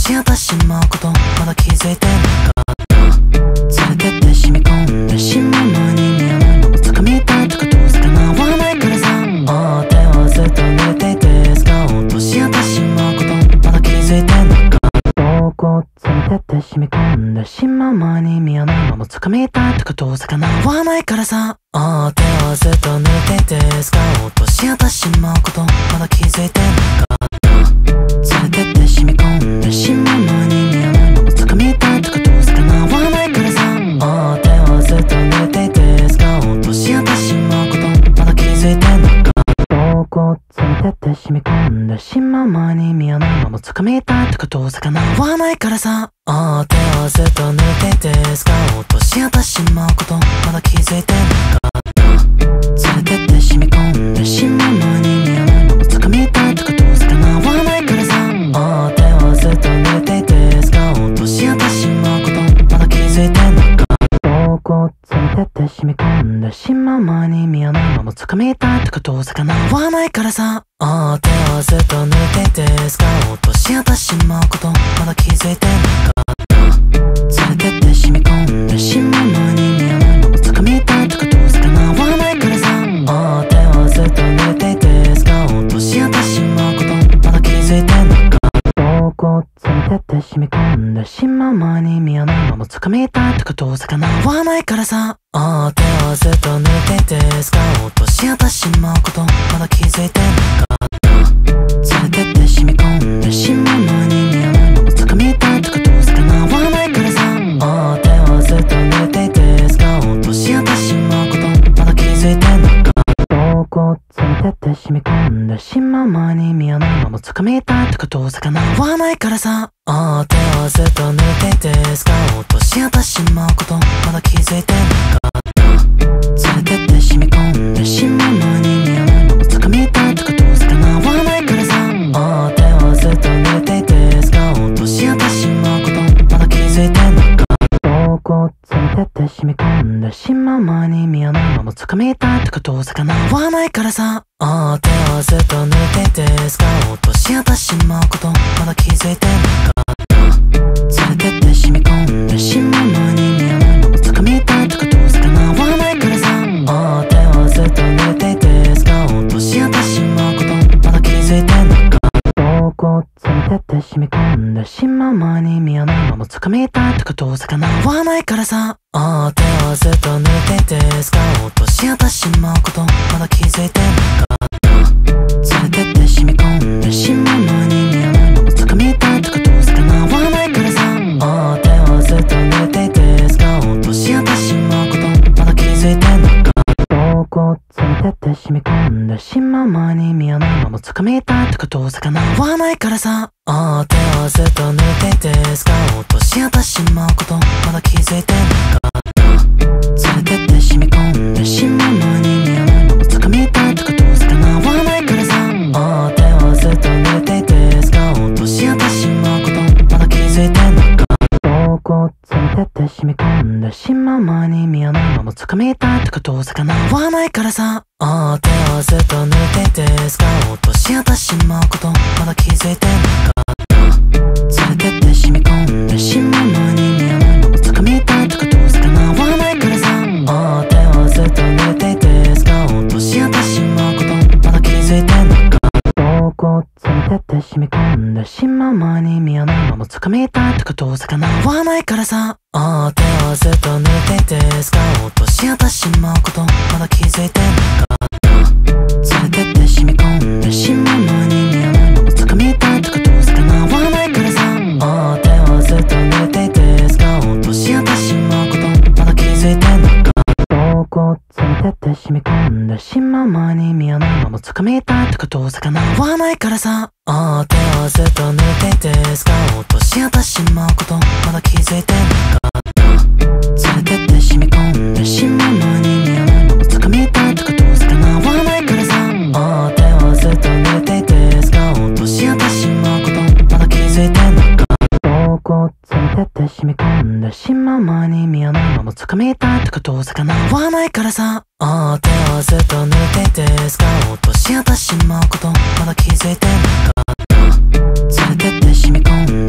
し合ってしまうことまだ気づいてなかった。連れてって染み込んでしまう前に見えないまま掴みたいとかどうせ叶わないからさ。ああ手はずっと抜いていて使おうとし合ってしまうことまだ気づいてなかった。どこ連れてって染み込んでしまう前に見えないまま掴みたいとかどうせ叶わないからさ。ああ手はずっと抜いていて使おうとし合ってしまうことまだ気づいてなかった。連れてって染み込んでしまう前に見えないまま掴みたいとかどうせ叶わないからさ。ああ手はずっと抜いていて使おうとし合ってしまうことまだ気づいてなかった。どこ連れてって染み込んでしまう前に見えないまま掴みたいとかどうせ叶わないからさ。ああ手はずっと抜いていて使おうとし合ってしまうことまだ気づいてなかった。連れてって染み込んでしまう前に見えないまま掴みたいとかどうせ叶わないからさ。ああ手はずっと抜いていて使おうとし合ってしまうことまだ気づいてなかった。どこ連れてって染み込んでしまう前に見えないまま掴みたいとかどうせ叶わないからさ。ああ手はずっと抜いていて使おうとし合ってしまうことまだ気づいてなかった。連れてって染み込んでしまう前に見えないまま掴みたいとかどうせ叶わないからさ。ああ手はずっと抜いていて使おうとし合ってしまうことまだ気づいてなかった。どこ連れてって染み込んでしまう前に見えないまま掴みたいとかどうせ叶わないからさ。ああ手はずっと抜いていて使おうとし合ってしまうことまだ気づいてなかった。連れてって染み込んでしまう前に見えないまま掴みたいとかどうせ叶わないからさ。ああ手はずっと抜いていて使おうとし合ってしまうことまだ気づいてなかった。どこ連れてって染み込んでしまう前に見えないまま掴みたいとかどうせ叶わないからさ。ああ手はずっと抜いていて使おうとし合ってしまうことまだ気づいてなかった。連れてって染み込んでしまう前に見えないまま掴みたいとかどうせ叶わないからさ。ああ手はずっと抜いていて使おうとし合ってしまうことまだ気づいてなかった。どこ連れてって染み込んでしまう前に見えないまま掴みたいとかどうせ叶わないからさ。ああ手はずっと抜いていて使おうとし合ってしまうことまだ気づいてなかった。連れてって染み込んでしまう前に見えないまま掴みたいとかどうせ叶わないからさ。ああ手はずっと抜いていて使おうとし合ってしまうことまだ気づいてなかった。どこ連れてって染み込んでしまう前に見えないまま掴みたいとかどうせ叶わないからさ。ああ手はずっと抜いていて使おうとし合ってしまうことまだ気づいてなかった。連れてって染み込んでしまう前に見えないまま掴みたいとかどうせ叶わないからさ。ああ手はずっと抜いていて使おうとし合ってしまうことまだ気づいてなかった。どこ連れてって染み込んでしまう前に見えないまま掴みたいとかどうせ叶わないからさ。ああ手はずっと抜いていて使おうとし合ってしまうことまだ気づいてなかった。連れてって染み込んでしまう前に見えないまま掴みたいとかどうせ叶わないからさ。ああ手はずっと抜いていて使おうとし合ってしまうことまだ気づいてなかった。どこ連れてって染み込んでしまう前に見えないまま掴みたいとかどうせ叶わないからさ。ああ手はずっと抜いていて使おうとし合ってしまうことまだ気づいてなかった。連れてって染み込んでしまう前に見えないまま掴みたいとかどうせ叶わないからさ。ああ手はずっと抜いていて使おうとし合ってしまうことまだ気づいてなかった。どこ連れてって染み込んでしまう前に見えないまま掴みたいとかどうせ叶わないからさ。ああ手はずっと抜いていて使おうとし合ってしまうことまだ気づいてなかった。連れてって染み込んでしまう前に見えないまま掴みたいとかどうせ叶わないからさ。ああ手はずっと抜いていて使おうとし合ってしまうことまだ気づいてなかった。どこ連れてって染み込んでしまう前に見えないまま掴みたいとかどうせ叶わないからさ。ああ手はずっと抜いていて使おうとし合ってしまうことまだ気づいてなかった。連れてって染み込んでしまう前に見えないまま掴みたいとかどうせ叶わないからさ。ああ手はずっと抜いていて使おうとし合ってしまうことまだ気づいてなかった。どこ連れてって染み込んでしまう前に見えないまま掴みたいとかどうせ叶わないからさ。ああ手はずっと抜いていて使おうとし合ってしまうことまだ気づいてなかった。連れてって染み込んで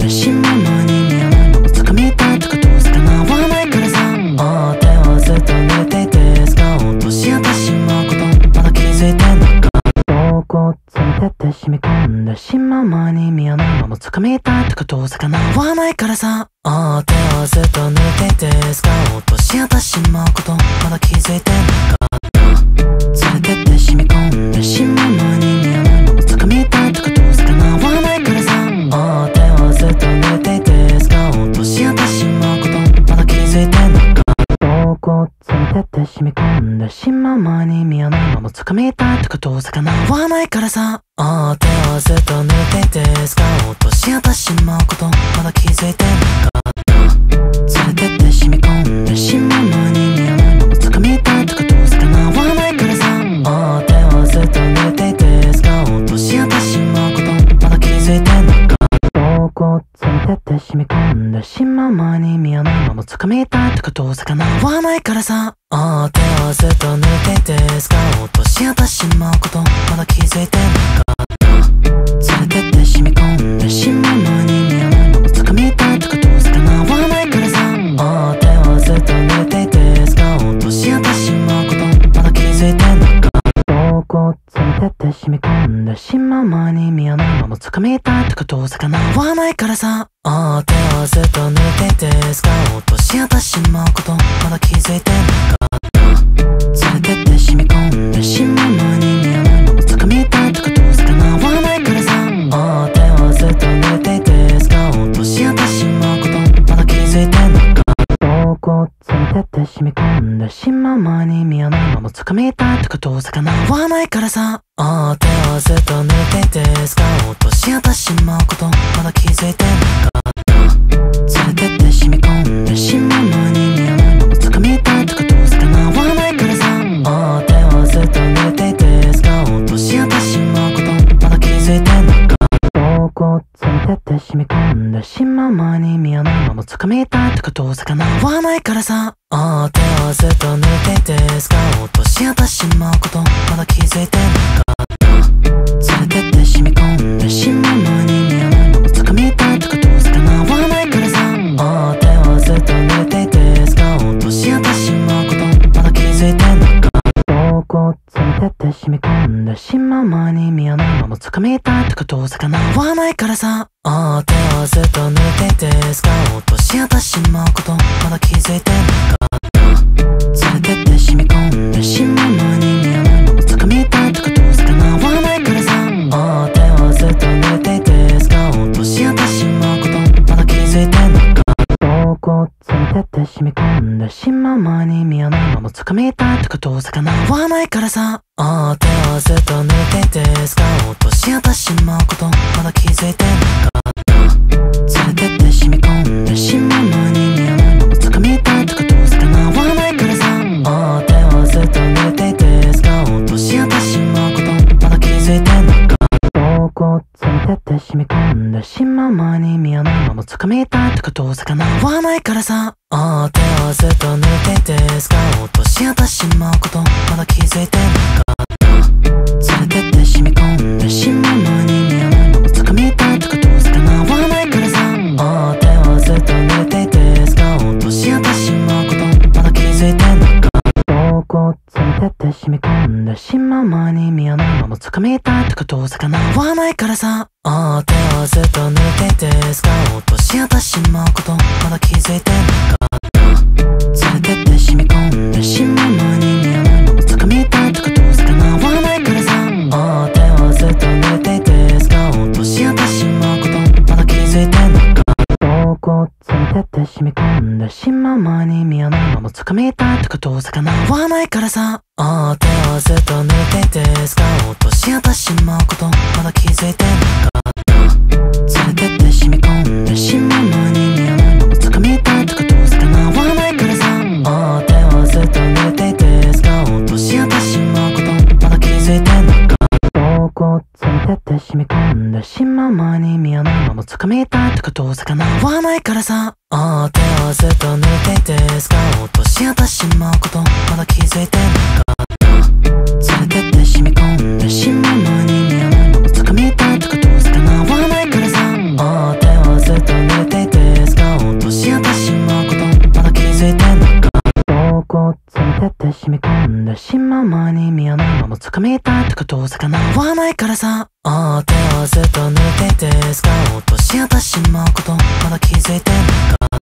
でしままに見えないまま掴みたいとかどうせ叶わないからさ。ああ手はずっと寝てて使おうとしってしまうことまだ気づいてんのか。どこついてって染み込んでしままに見えないまま掴みたいとかどうせ叶わないからさ。ああ手はずっと寝てて使おうとしってしまうことまだ気づいてんのか。連れてって染み込んでしままに見えないまま掴みたいとかどうせ叶わないからさ。ああ手はずっと寝てて使おうとしってしまうことまだ気づいてんのか。どこ連れてって染み込んでしままに見えないまま掴みたいとかどうせ叶わないからさ。ああ手はずっと寝てて使おうとしってしまうことまだ気づいてんのか。連れてって染み込んでしままに見えないまま掴みたいとかどうせ叶わないからさ。ああ手はずっと寝てて使おうとしってしまうことまだ気づいてんのか。どこ連れてって染み込んでしままに見えないまま掴みたいとかどうせ叶わないからさ。ああ手はずっと寝てて使おうとしってしまうことまだ気づいてんのか。連れてって染み込んでしままに見えないまま掴みたいとかどうせ叶わないからさ。ああ手はずっと寝てて使おうとしってしまうことまだ気づいてんのか。どこ連れてって染み込んでしままに見えないまま掴みたいとかどうせ叶わないからさ。ああ手はずっと寝てて使おうとしってしまうことまだ気づいてんのか。連れてって染み込んでしままに見えないまま掴みたいとかどうせ叶わないからさ。ああ手はずっと寝てて使おうとしってしまうことまだ気づいてんのか。どこ連れてって染み込んでしままに見えないまま掴みたいとかどうせ叶わないからさ。ああ手はずっと寝てて使おうとしってしまうことまだ気づいてんのか。連れてって染み込んでしままに見えないまま掴みたいとかどうせ叶わないからさ。ああ手はずっと寝てて使おうとしってしまうことまだ気づいてんのか。どこ連れてって染み込んでしままに見えないまま掴みたいとかどうせ叶わないからさ。ああ手はずっと寝てて使おうとしってしまうことまだ気づいてんのか。連れてって染み込んでしままに見えないまま掴みたいとかどうせ叶わないからさ。ああ手はずっと寝てて使おうとしってしまうことまだ気づいてんのか。どこ連れてって染み込んでしままに見えないまま掴みたいとかどうせ叶わないからさ。ああ手はずっと寝てて使おうとしってしまうことまだ気づいてんのか。連れてって染み込んでしままに見えないまま掴みたいとかどうせ叶わないからさ。ああ手はずっと寝てて使おうとしってしまうことまだ気づいてんのか。どこ連れてって染み込んでしままに見えないまま掴みたいとかどうせ叶わないからさ。ああ手はずっと寝てて使おうとしってしまうことまだ気づいてんのか。連れてって染み込んでしままに見えないまま掴みたいとかどうせ叶わないからさ。ああ手はずっと寝てて使おうとしってしまうことまだ気づいてんのか。どこ連れてって染み込んでしままに見えないまま掴みたいとかどうせ叶わないからさ。ああ手はずっと寝てて使おうとしってしまうことまだ気づいてんのか。連れてって染み込んでしままに見えないまま掴みたいとかどうせ叶わないからさ。ああ手はずっと寝てて使おうとしってしまうことまだ気づいてんのか。どこ連れてって染み込んでしままに見えないまま掴みたいとかどうせ叶わないからさ。ああ手はずっと寝てて使おうとしってしまうことまだ気づいてんのか。連れてって染み込んでしままに見えないまま掴みたいとかどうせ叶わないからさ。ああ手はずっと寝てて使おうとしってしまうことまだ気づいてんのか。どこ連れてって染み込んでしままに見えないまま掴みたいとかどうせ叶わないからさ。ああ手はずっと寝てて使おうとしってしまうことまだ気づいてんのか。連れてって染み込んでしままに見えないまま掴みたいとかどうせ叶わないからさ。ああ手はずっと寝てて使おうとしってしまうことまだ気づいてんのか。どこ連れてって染み込んでしままに見えないまま掴みたいとかどうせ叶わないからさ。ああ手はずっと寝てて使おうとしってしまうことまだ気づいてんのか。連れてって染み込んでしままに見えないまま掴みたいとかどうせ叶わないからさ。ああ手はずっとどうせ叶わないからさ。ああ手をずっと抜いてて使おうとし私のことまだ気づいてなかった。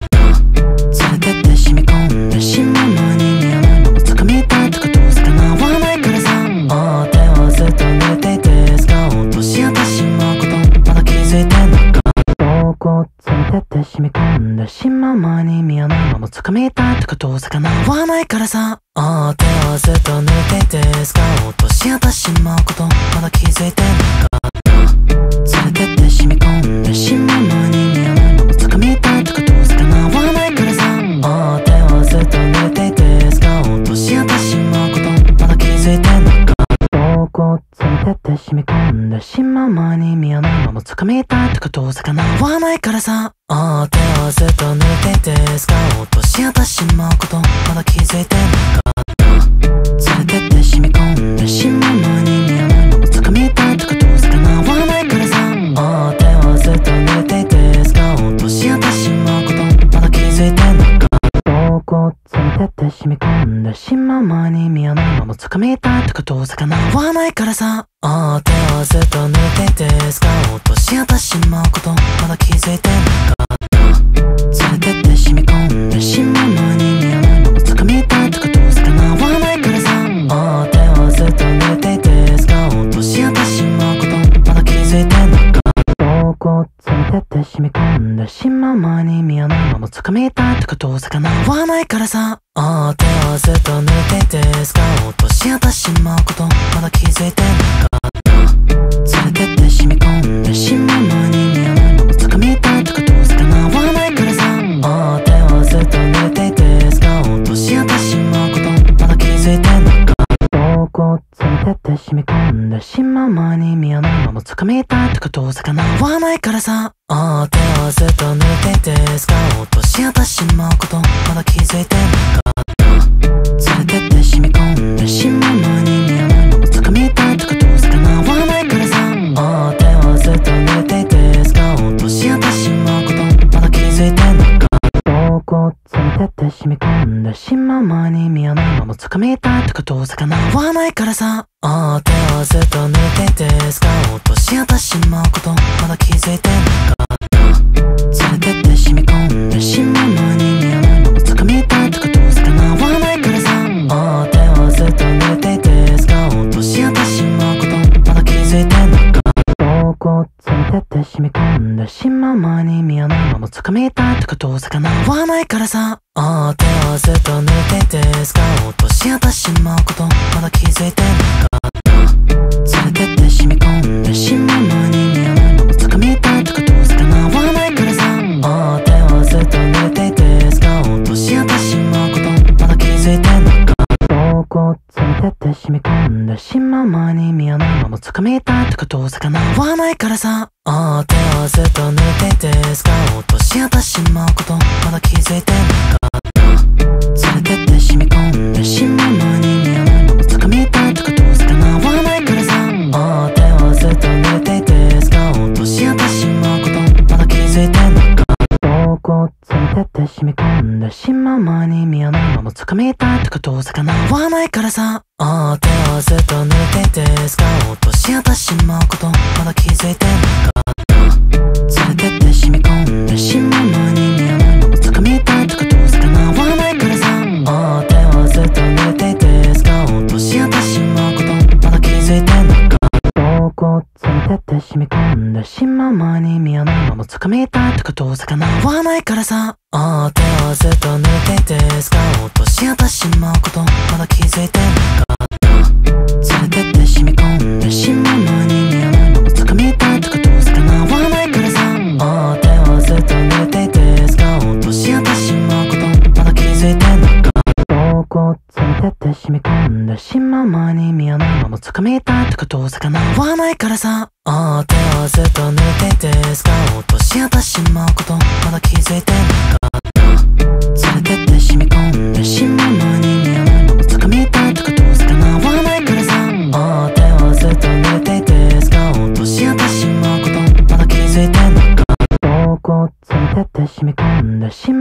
連れてって染み込んでしまうのに見えないまま掴みたいとかどうせ叶わないからさ。ああ手をずっと抜いてて使おうとし私のことまだ気づいてなかった。どこ連れてって染み込んでしまう前に見えないまま掴みたいとかどうせ叶わないからさ。ああ手をずっと抜いてて使おうとし私のことまだ気づいてなかった。連れてって染み込んでしまう前に見えないまま掴みたいとかどうせ叶わないからさ。ああ手をずっと抜いてて使おうとし私のことまだ気づいてなかった。どこ連れてって染み込んでしまう前に見えないまま掴みたいとかどうせ叶わないからさ。ああ手をずっと抜いてて使おうとし私のことまだ気づいてなかった。連れてって染み込んでしまう前に見えないまま掴みたいとかどうせ叶わないからさ。ああ手をずっと抜いてて使おうとし私のことまだ気づいてなかった。どこ連れてって染み込んでしまう前に見えないまま掴みたいとかどうせ叶わないからさ。ああ手をずっと抜いてて使おうとし私のことまだ気づいてなかった。連れてって染み込んでしまう前に見えないまま掴みたいとかどうせ叶わないからさ。ああ手をずっと抜いてて使おうとし私のことまだ気づいてなかった。どこ連れてって染み込んでしまう前に見えないまま掴みたいとかどうせ叶わないからさ。ああ手をずっと抜いてて使おうとし私のことまだ気づいてなかった。連れてって染み込んでしまう前に見えないまま掴みたいとかどうせ叶わないからさ。ああ手をずっと抜いてて使おうとし私のことまだ気づいてなかった。どこ連れてって染み込んでしまう前に見えないまま掴みたいとかどうせ叶わないからさ。ああ手をずっと抜いてて使おうとし私のことまだ気づいてなかった。連れてって染み込んでしまう前に見えないまま掴みたいとかどうせ叶わないからさ。ああ手をずっと抜いてて使おうとし私のことまだ気づいてなかった。どこ連れてって染み込んでしまう前に見えないまま掴みたいとかどうせ叶わないからさ。ああ手をずっと抜いてて使おうとし私のことまだ気づいてなかった。連れてって染み込んでしまう前に見えないまま掴みたいとかどうせ叶わないからさ。ああ手をずっと抜いてて使おうとし私のことまだ気づいてなかった。どこ連れてって染み込んでしまう前に見えないまま掴みたいとかどうせ叶わないからさ。ああ手をずっと抜いてて使おうとし私のことまだ気づいてなかった。連れてって染み込んでしまう前に見えないまま掴みたいとかどうせ叶わないからさ。ああ手をずっと抜いてて使おうとし私のことまだ気づいてなかった。どこ連れてって染み込んでしまう前に見えないまま掴みたいとかどうせ叶わないからさ。ああ手をずっと抜いてて使おうとし私のことまだ気づいてなかった。連れてって染み込んでしまう前に見えないまま掴みたいとかどうせ叶わないからさ。ああ手をずっと抜いてて使おうとし私のことまだ気づいてなかった。どこ連れてって染み込んでしまう前に見えないまま掴みたいとかどうせ叶わないからさ。ああ手をずっと抜いてて使おうとし私のことまだ気づいてなかった。連れてって染み込んでしまう前に見えないまま掴みたいとかどうせ叶わないからさ。ああ手をずっと抜いてて使おうとし私のことまだ気づいてなかった。どこ連れてって染み込んでしまう前に見えないまま掴みたいとかどうせ叶わないからさ。ああ手をずっと抜いてて使おうとし私のことまだ気づいてなかった。連れてって染み込んでしまう前に見えないまま掴みたいとかどうせ叶わないからさ。ああ手をずっと抜いてて使おうとし私のことまだ気づいてなかった。どこ連れてって染み込んでしまう前に見えないまま掴みたいとかどうせ叶わないからさ。ああ手をずっと抜いてて使おうとし私のことまだ気づいてなかった。連れてって染み込んでしまう前に見えないまま掴みたいとかどうせ叶わないからさ。ああ手をずっと抜いてて使おうとし私のことまだ気づいてなかった。どこ連れてって染み込んでしま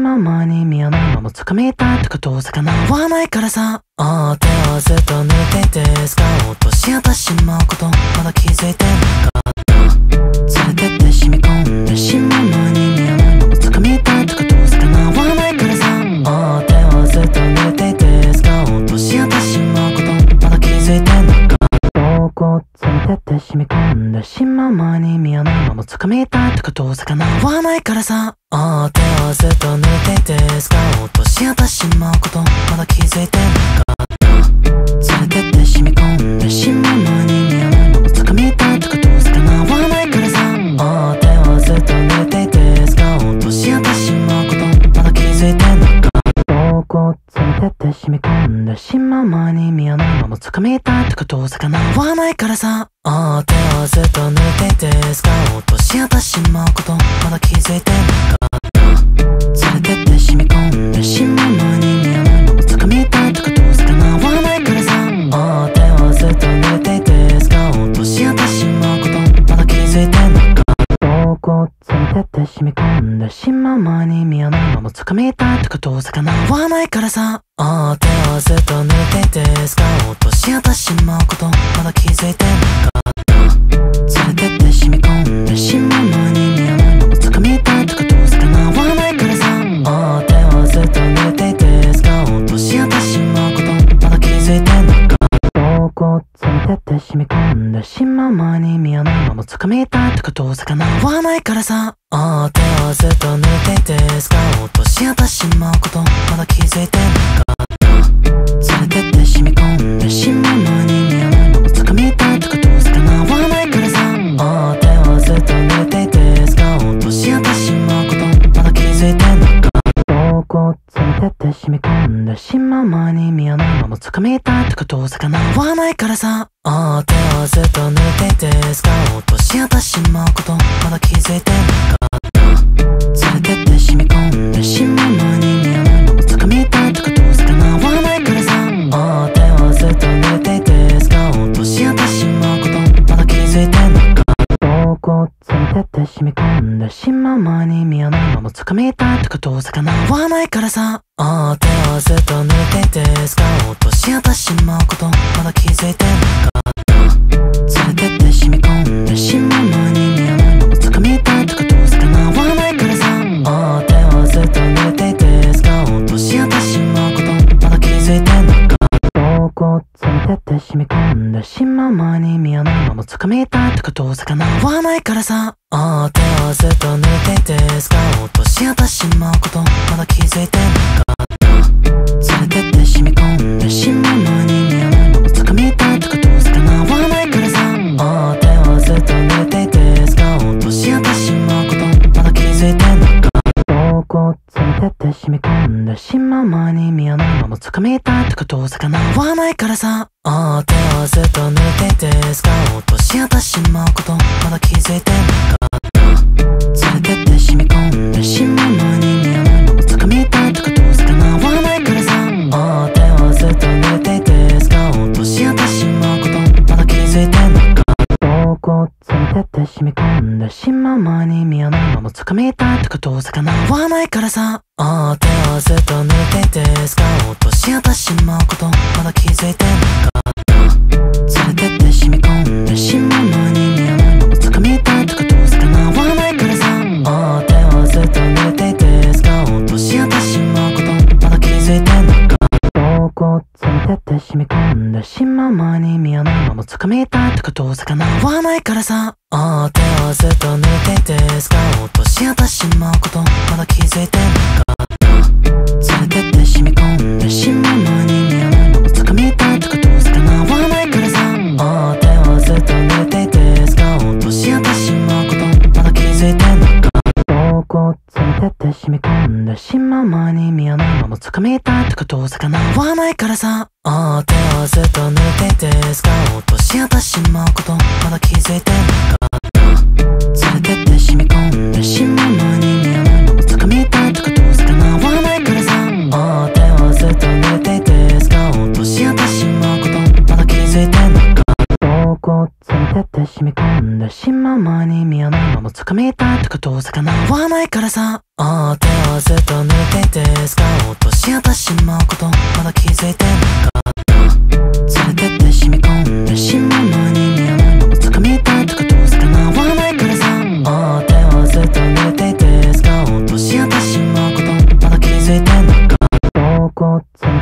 ままに見えないまま掴みたいとかどうせ叶わないからさ。ああ手をずっと抜いてて使おうとしやってしまうことまだ気づいてなかった。連れてって染み込んでしまうまに見えないまま掴みたいとかどうせ叶わないからさ。ああ手をずっと抜いてて使おうとしやってしまうことまだ気づいてなかった。どこ連れてって染み込んでしまうまに見えないまま掴みたいとかどうせ叶わないからさ。ああ手をずっと抜いてて使おうとしやってしまうことまだ気づいてなかった。連れてって染み込んでしまうまに見えないまま掴みたいとかどうせ叶わないからさ。ああ手をずっと抜いてて使おうとしやってしまうことまだ気づいてなかった。どこ連れてって染み込んでしまうまに見えないまま掴みたいとかどうせ叶わないからさ。ああ手をずっと抜いてて使おうとしやってしまうことまだ気づいてなかった。連れてって染み込んでしまうまに見えないまま掴みたいとかどうせ叶わないからさ。ああ手をずっと抜いてて使おうとしやってしまうことまだ気づいてなかった。どこ連れてって染み込んでしまうまに見えないまま掴みたいとかどうせ叶わないからさ。ああ手をずっと抜いてて使おうとしやってしまうことまだ気づいてなかった。連れてって染み込んでしまうまに見えないまま掴みたいとかどうせ叶わないからさ。ああ手をずっと抜いてて使おうとしやってしまうことまだ気づいてなかった。どこ連れてって染み込んでしまうまに見えないまま掴みたいとかどうせ叶わないからさ。ああ手をずっと抜いてて使おうとしやってしまうことまだ気づいてなかった。連れてって染み込んでしまうまに見えないまま掴みたいとかどうせ叶わないからさ。ああ手をずっと抜いてて使おうとしやってしまうことまだ気づいてなかった。どこ連れてって染み込んでしまうまに見えないまま掴みたいとかどうせ叶わないからさ。ああ手をずっと抜いてて使おうとしやってしまうことまだ気づいてなかった。連れてって染み込んでしまうまに見えないまま掴みたいとかどうせ叶わないからさ。ああ手をずっと抜いてて使おうとしやってしまうことまだ気づいてなかった。どこ連れてって染み込んでしまうまに見えないまま掴みたいとかどうせ叶わないからさ。ああ手をずっと抜いてて使おうとしやってしまうことまだ気づいてなかった。連れてって染み込んでしまうまに見えないまま掴みたいとかどうせ叶わないからさ。ああ手をずっと抜いてて使おうとしやってしまうことまだ気づいてなかった。どこ連れてって染み込んでしまうまに見えないまま掴みたいとかどうせ叶わないからさ。ああ手をずっと抜いてて使おうとしやってしまうことまだ気づいてなかった。連れてって染み込んでしまうまに見えないまま掴みたいとかどうせ叶わないからさ。ああ手をずっと抜いてて使おうとしやってしまうことまだ気づいてなかった。どこ連れてって染み込んでしまうまに見えないまま掴みたいとかどうせ叶わないからさ。ああ手をずっと抜いてて使おうとしやってしまうことまだ気づいてなかった。連れてって染み込んでしまうまに見えないまま掴みたいとかどうせ叶わないからさ。ああ手をずっと抜いてて使おうとしやってしまうことまだ気づいてなかった。どこ連れてって染み込んでしまうまに見えないまま掴みたいとかどうせ叶わないからさ。ああ手をずっと抜いてて使おうとしやってしまうことまだ気づいてなかった。連れてって染み込んでしまうまに見えないまま掴みたいとかどうせ叶わないからさ。ああ手をずっと抜いてて使おうとしやってしまうことまだ気づいてなかった。どこ連れてって染み込んでしまうまに見えないまま掴みたいとかどうせ叶わないからさ。ああ手をずっと抜いてて使おうとしやってしまうことまだ気づいてなかった。連れてって染み込んでしまうまに見えないまま掴みたいとかどうせ叶わないからさ。ああ手をずっと抜いてて使おうとしやってしまうことまだ気づいてなかった。どこ連れてって染み込んでしまうまに見えないまま掴みたいとかどうせ叶わないからさ。ああ手をずっと抜いてて使おうとしやってしまうことまだ気づいてなかった。連れてって染み込んでしまうまに見えないまま掴みたいとかどうせ叶わないからさ。ああ手をずっと抜いてて使おうとしやってしまうことまだ気づいてなかった。どこ連れてって染み込んでしまうまに見えないまま掴みたいとかどうせ叶わないからさ。ああ手をずっと抜いて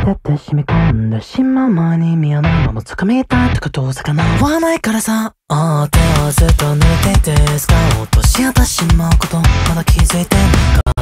てって染み込んでしまう前に見えないまま掴みたいってことを魚はないからさ。ああ手をずっと抜いていて使おうとしやってしまうことまだ気づいてなかった。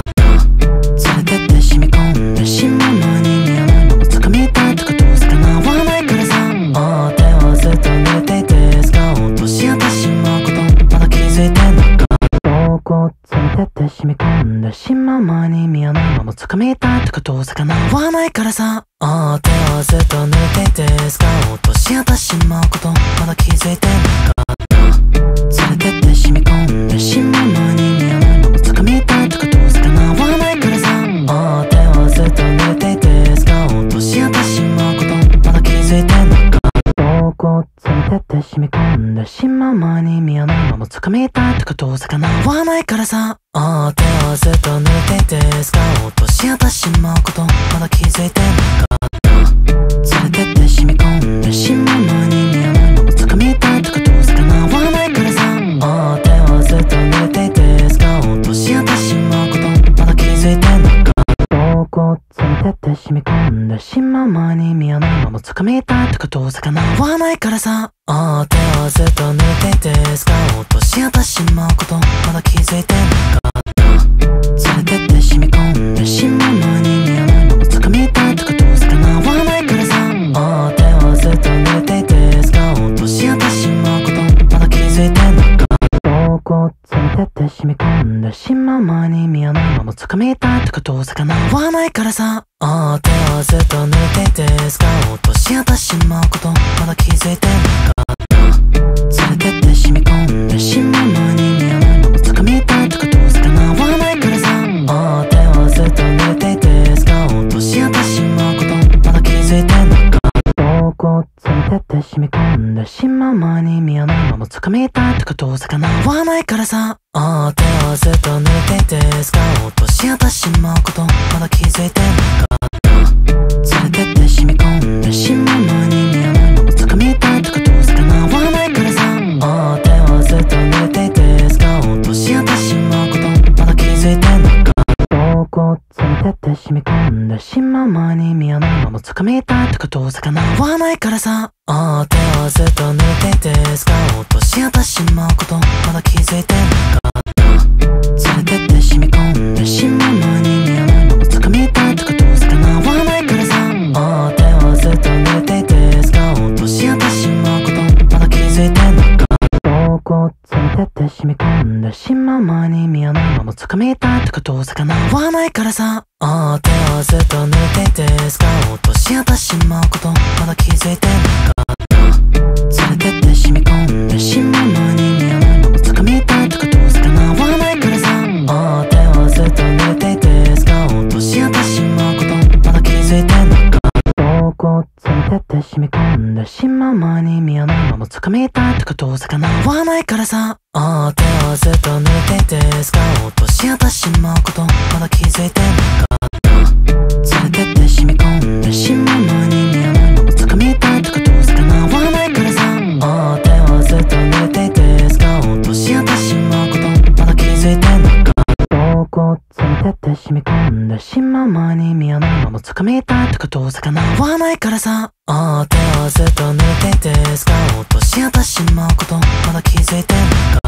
連れてって染み込んでしまう前に見えないまま掴みたいってことを魚はないからさ。ああ手をずっと抜いていて使おうとしやってしまうことまだ気づいてなかった。どこ連れてって染み込んでしまう前に見えないまま掴みたいってことを魚はないからさ。ああ手をずっと抜いていて使おうとしやってしまうことまだ気づいてなかった。連れてって染み込んでしまう前に見えないまま掴みたいってことを魚はないからさ。ああ手をずっと抜いていて使おうとしやってしまうことまだ気づいてなかった。どこ連れてって染み込んでしまう前に見えないまま掴みたいってことを魚はないからさ。ああ手をずっと抜いていて使おうとしやってしまうことまだ気づいてなかった。連れてって染み込んでしまう前に見えないまま掴みたいってことを魚はないからさ。ああ手をずっと抜いていて使おうとしやってしまうことまだ気づいてなかった。どこ連れてって染み込んでしまう前に見えないまま掴みたいってことを魚はないからさ。ああ手をずっと抜いていて使おうとしやってしまうことまだ気づいてなかった。連れてって染み込んでしまう前に見えないまま掴みたいってことを魚はないからさ。ああ手をずっと抜いていて使おうとしやってしまうことまだ気づいてなかった。どこ連れてって染み込んでしまう前に見えないまま掴みたいってことを魚はないからさ。ああ手をずっと抜いていて使おうとしやってしまうことまだ気づいてなかった。連れてって染み込んでしまう前に見えないまま掴みたいってことを魚はないからさ。ああ手をずっと抜いていて使おうとしやってしまうことまだ気づいてなかった。どこ連れてって染み込んでしまう前に見えないまま掴みたいってことを魚はないからさ。ああ手をずっと抜いていて使おうとしやってしまうことまだ気づいてなかった。連れてって染み込んでしまう前に見えないまま掴みたいってことを魚はないからさ。ああ手をずっと抜いていて使おうとしやってしまうことまだ気づいてなかった。どこ連れてって染み込んでしまう前に見えないまま掴みたいってことを魚はないからさ。ああ手をずっと抜いていて使おうとしやってしまうことまだ気づいてなかった。連れてって染み込んでしまう前に見えないまま掴みたいってことを魚はないからさ。ああ手をずっと抜いていて使おうとしやってしまうことまだ気づいてなかった。どこ連れてって染み込んでしまう前に見えないまま掴みたいってことを魚はないからさ。ああ手をずっと抜いていて使おうとしやってしまうことまだ気づいてなかった。連れてって染み込んでしまう前に見えないまま掴みたいってことを魚はないからさ。ああ手をずっと抜いていて使おうとしやってしまうことまだ気づいてなかった。どこ連れてって染み込んでしまう前に見えないまま掴みたいってことを魚はないからさ。ああ手をずっと抜いていて使おうとしやってしまうことまだ気づいてなかった。連れてって染み込んでしまう前に見えないまま掴みたいってことを魚はないからさ。ああ手をずっと抜いていて使おうとしやってしまうことまだ気づいてなかった。どこ連れてって染み込んでしまう前に見えないまま掴みたいってことを魚はないからさ。ああ手をずっと抜いていて使おうとしやってしまうことまだ気づいてなかった。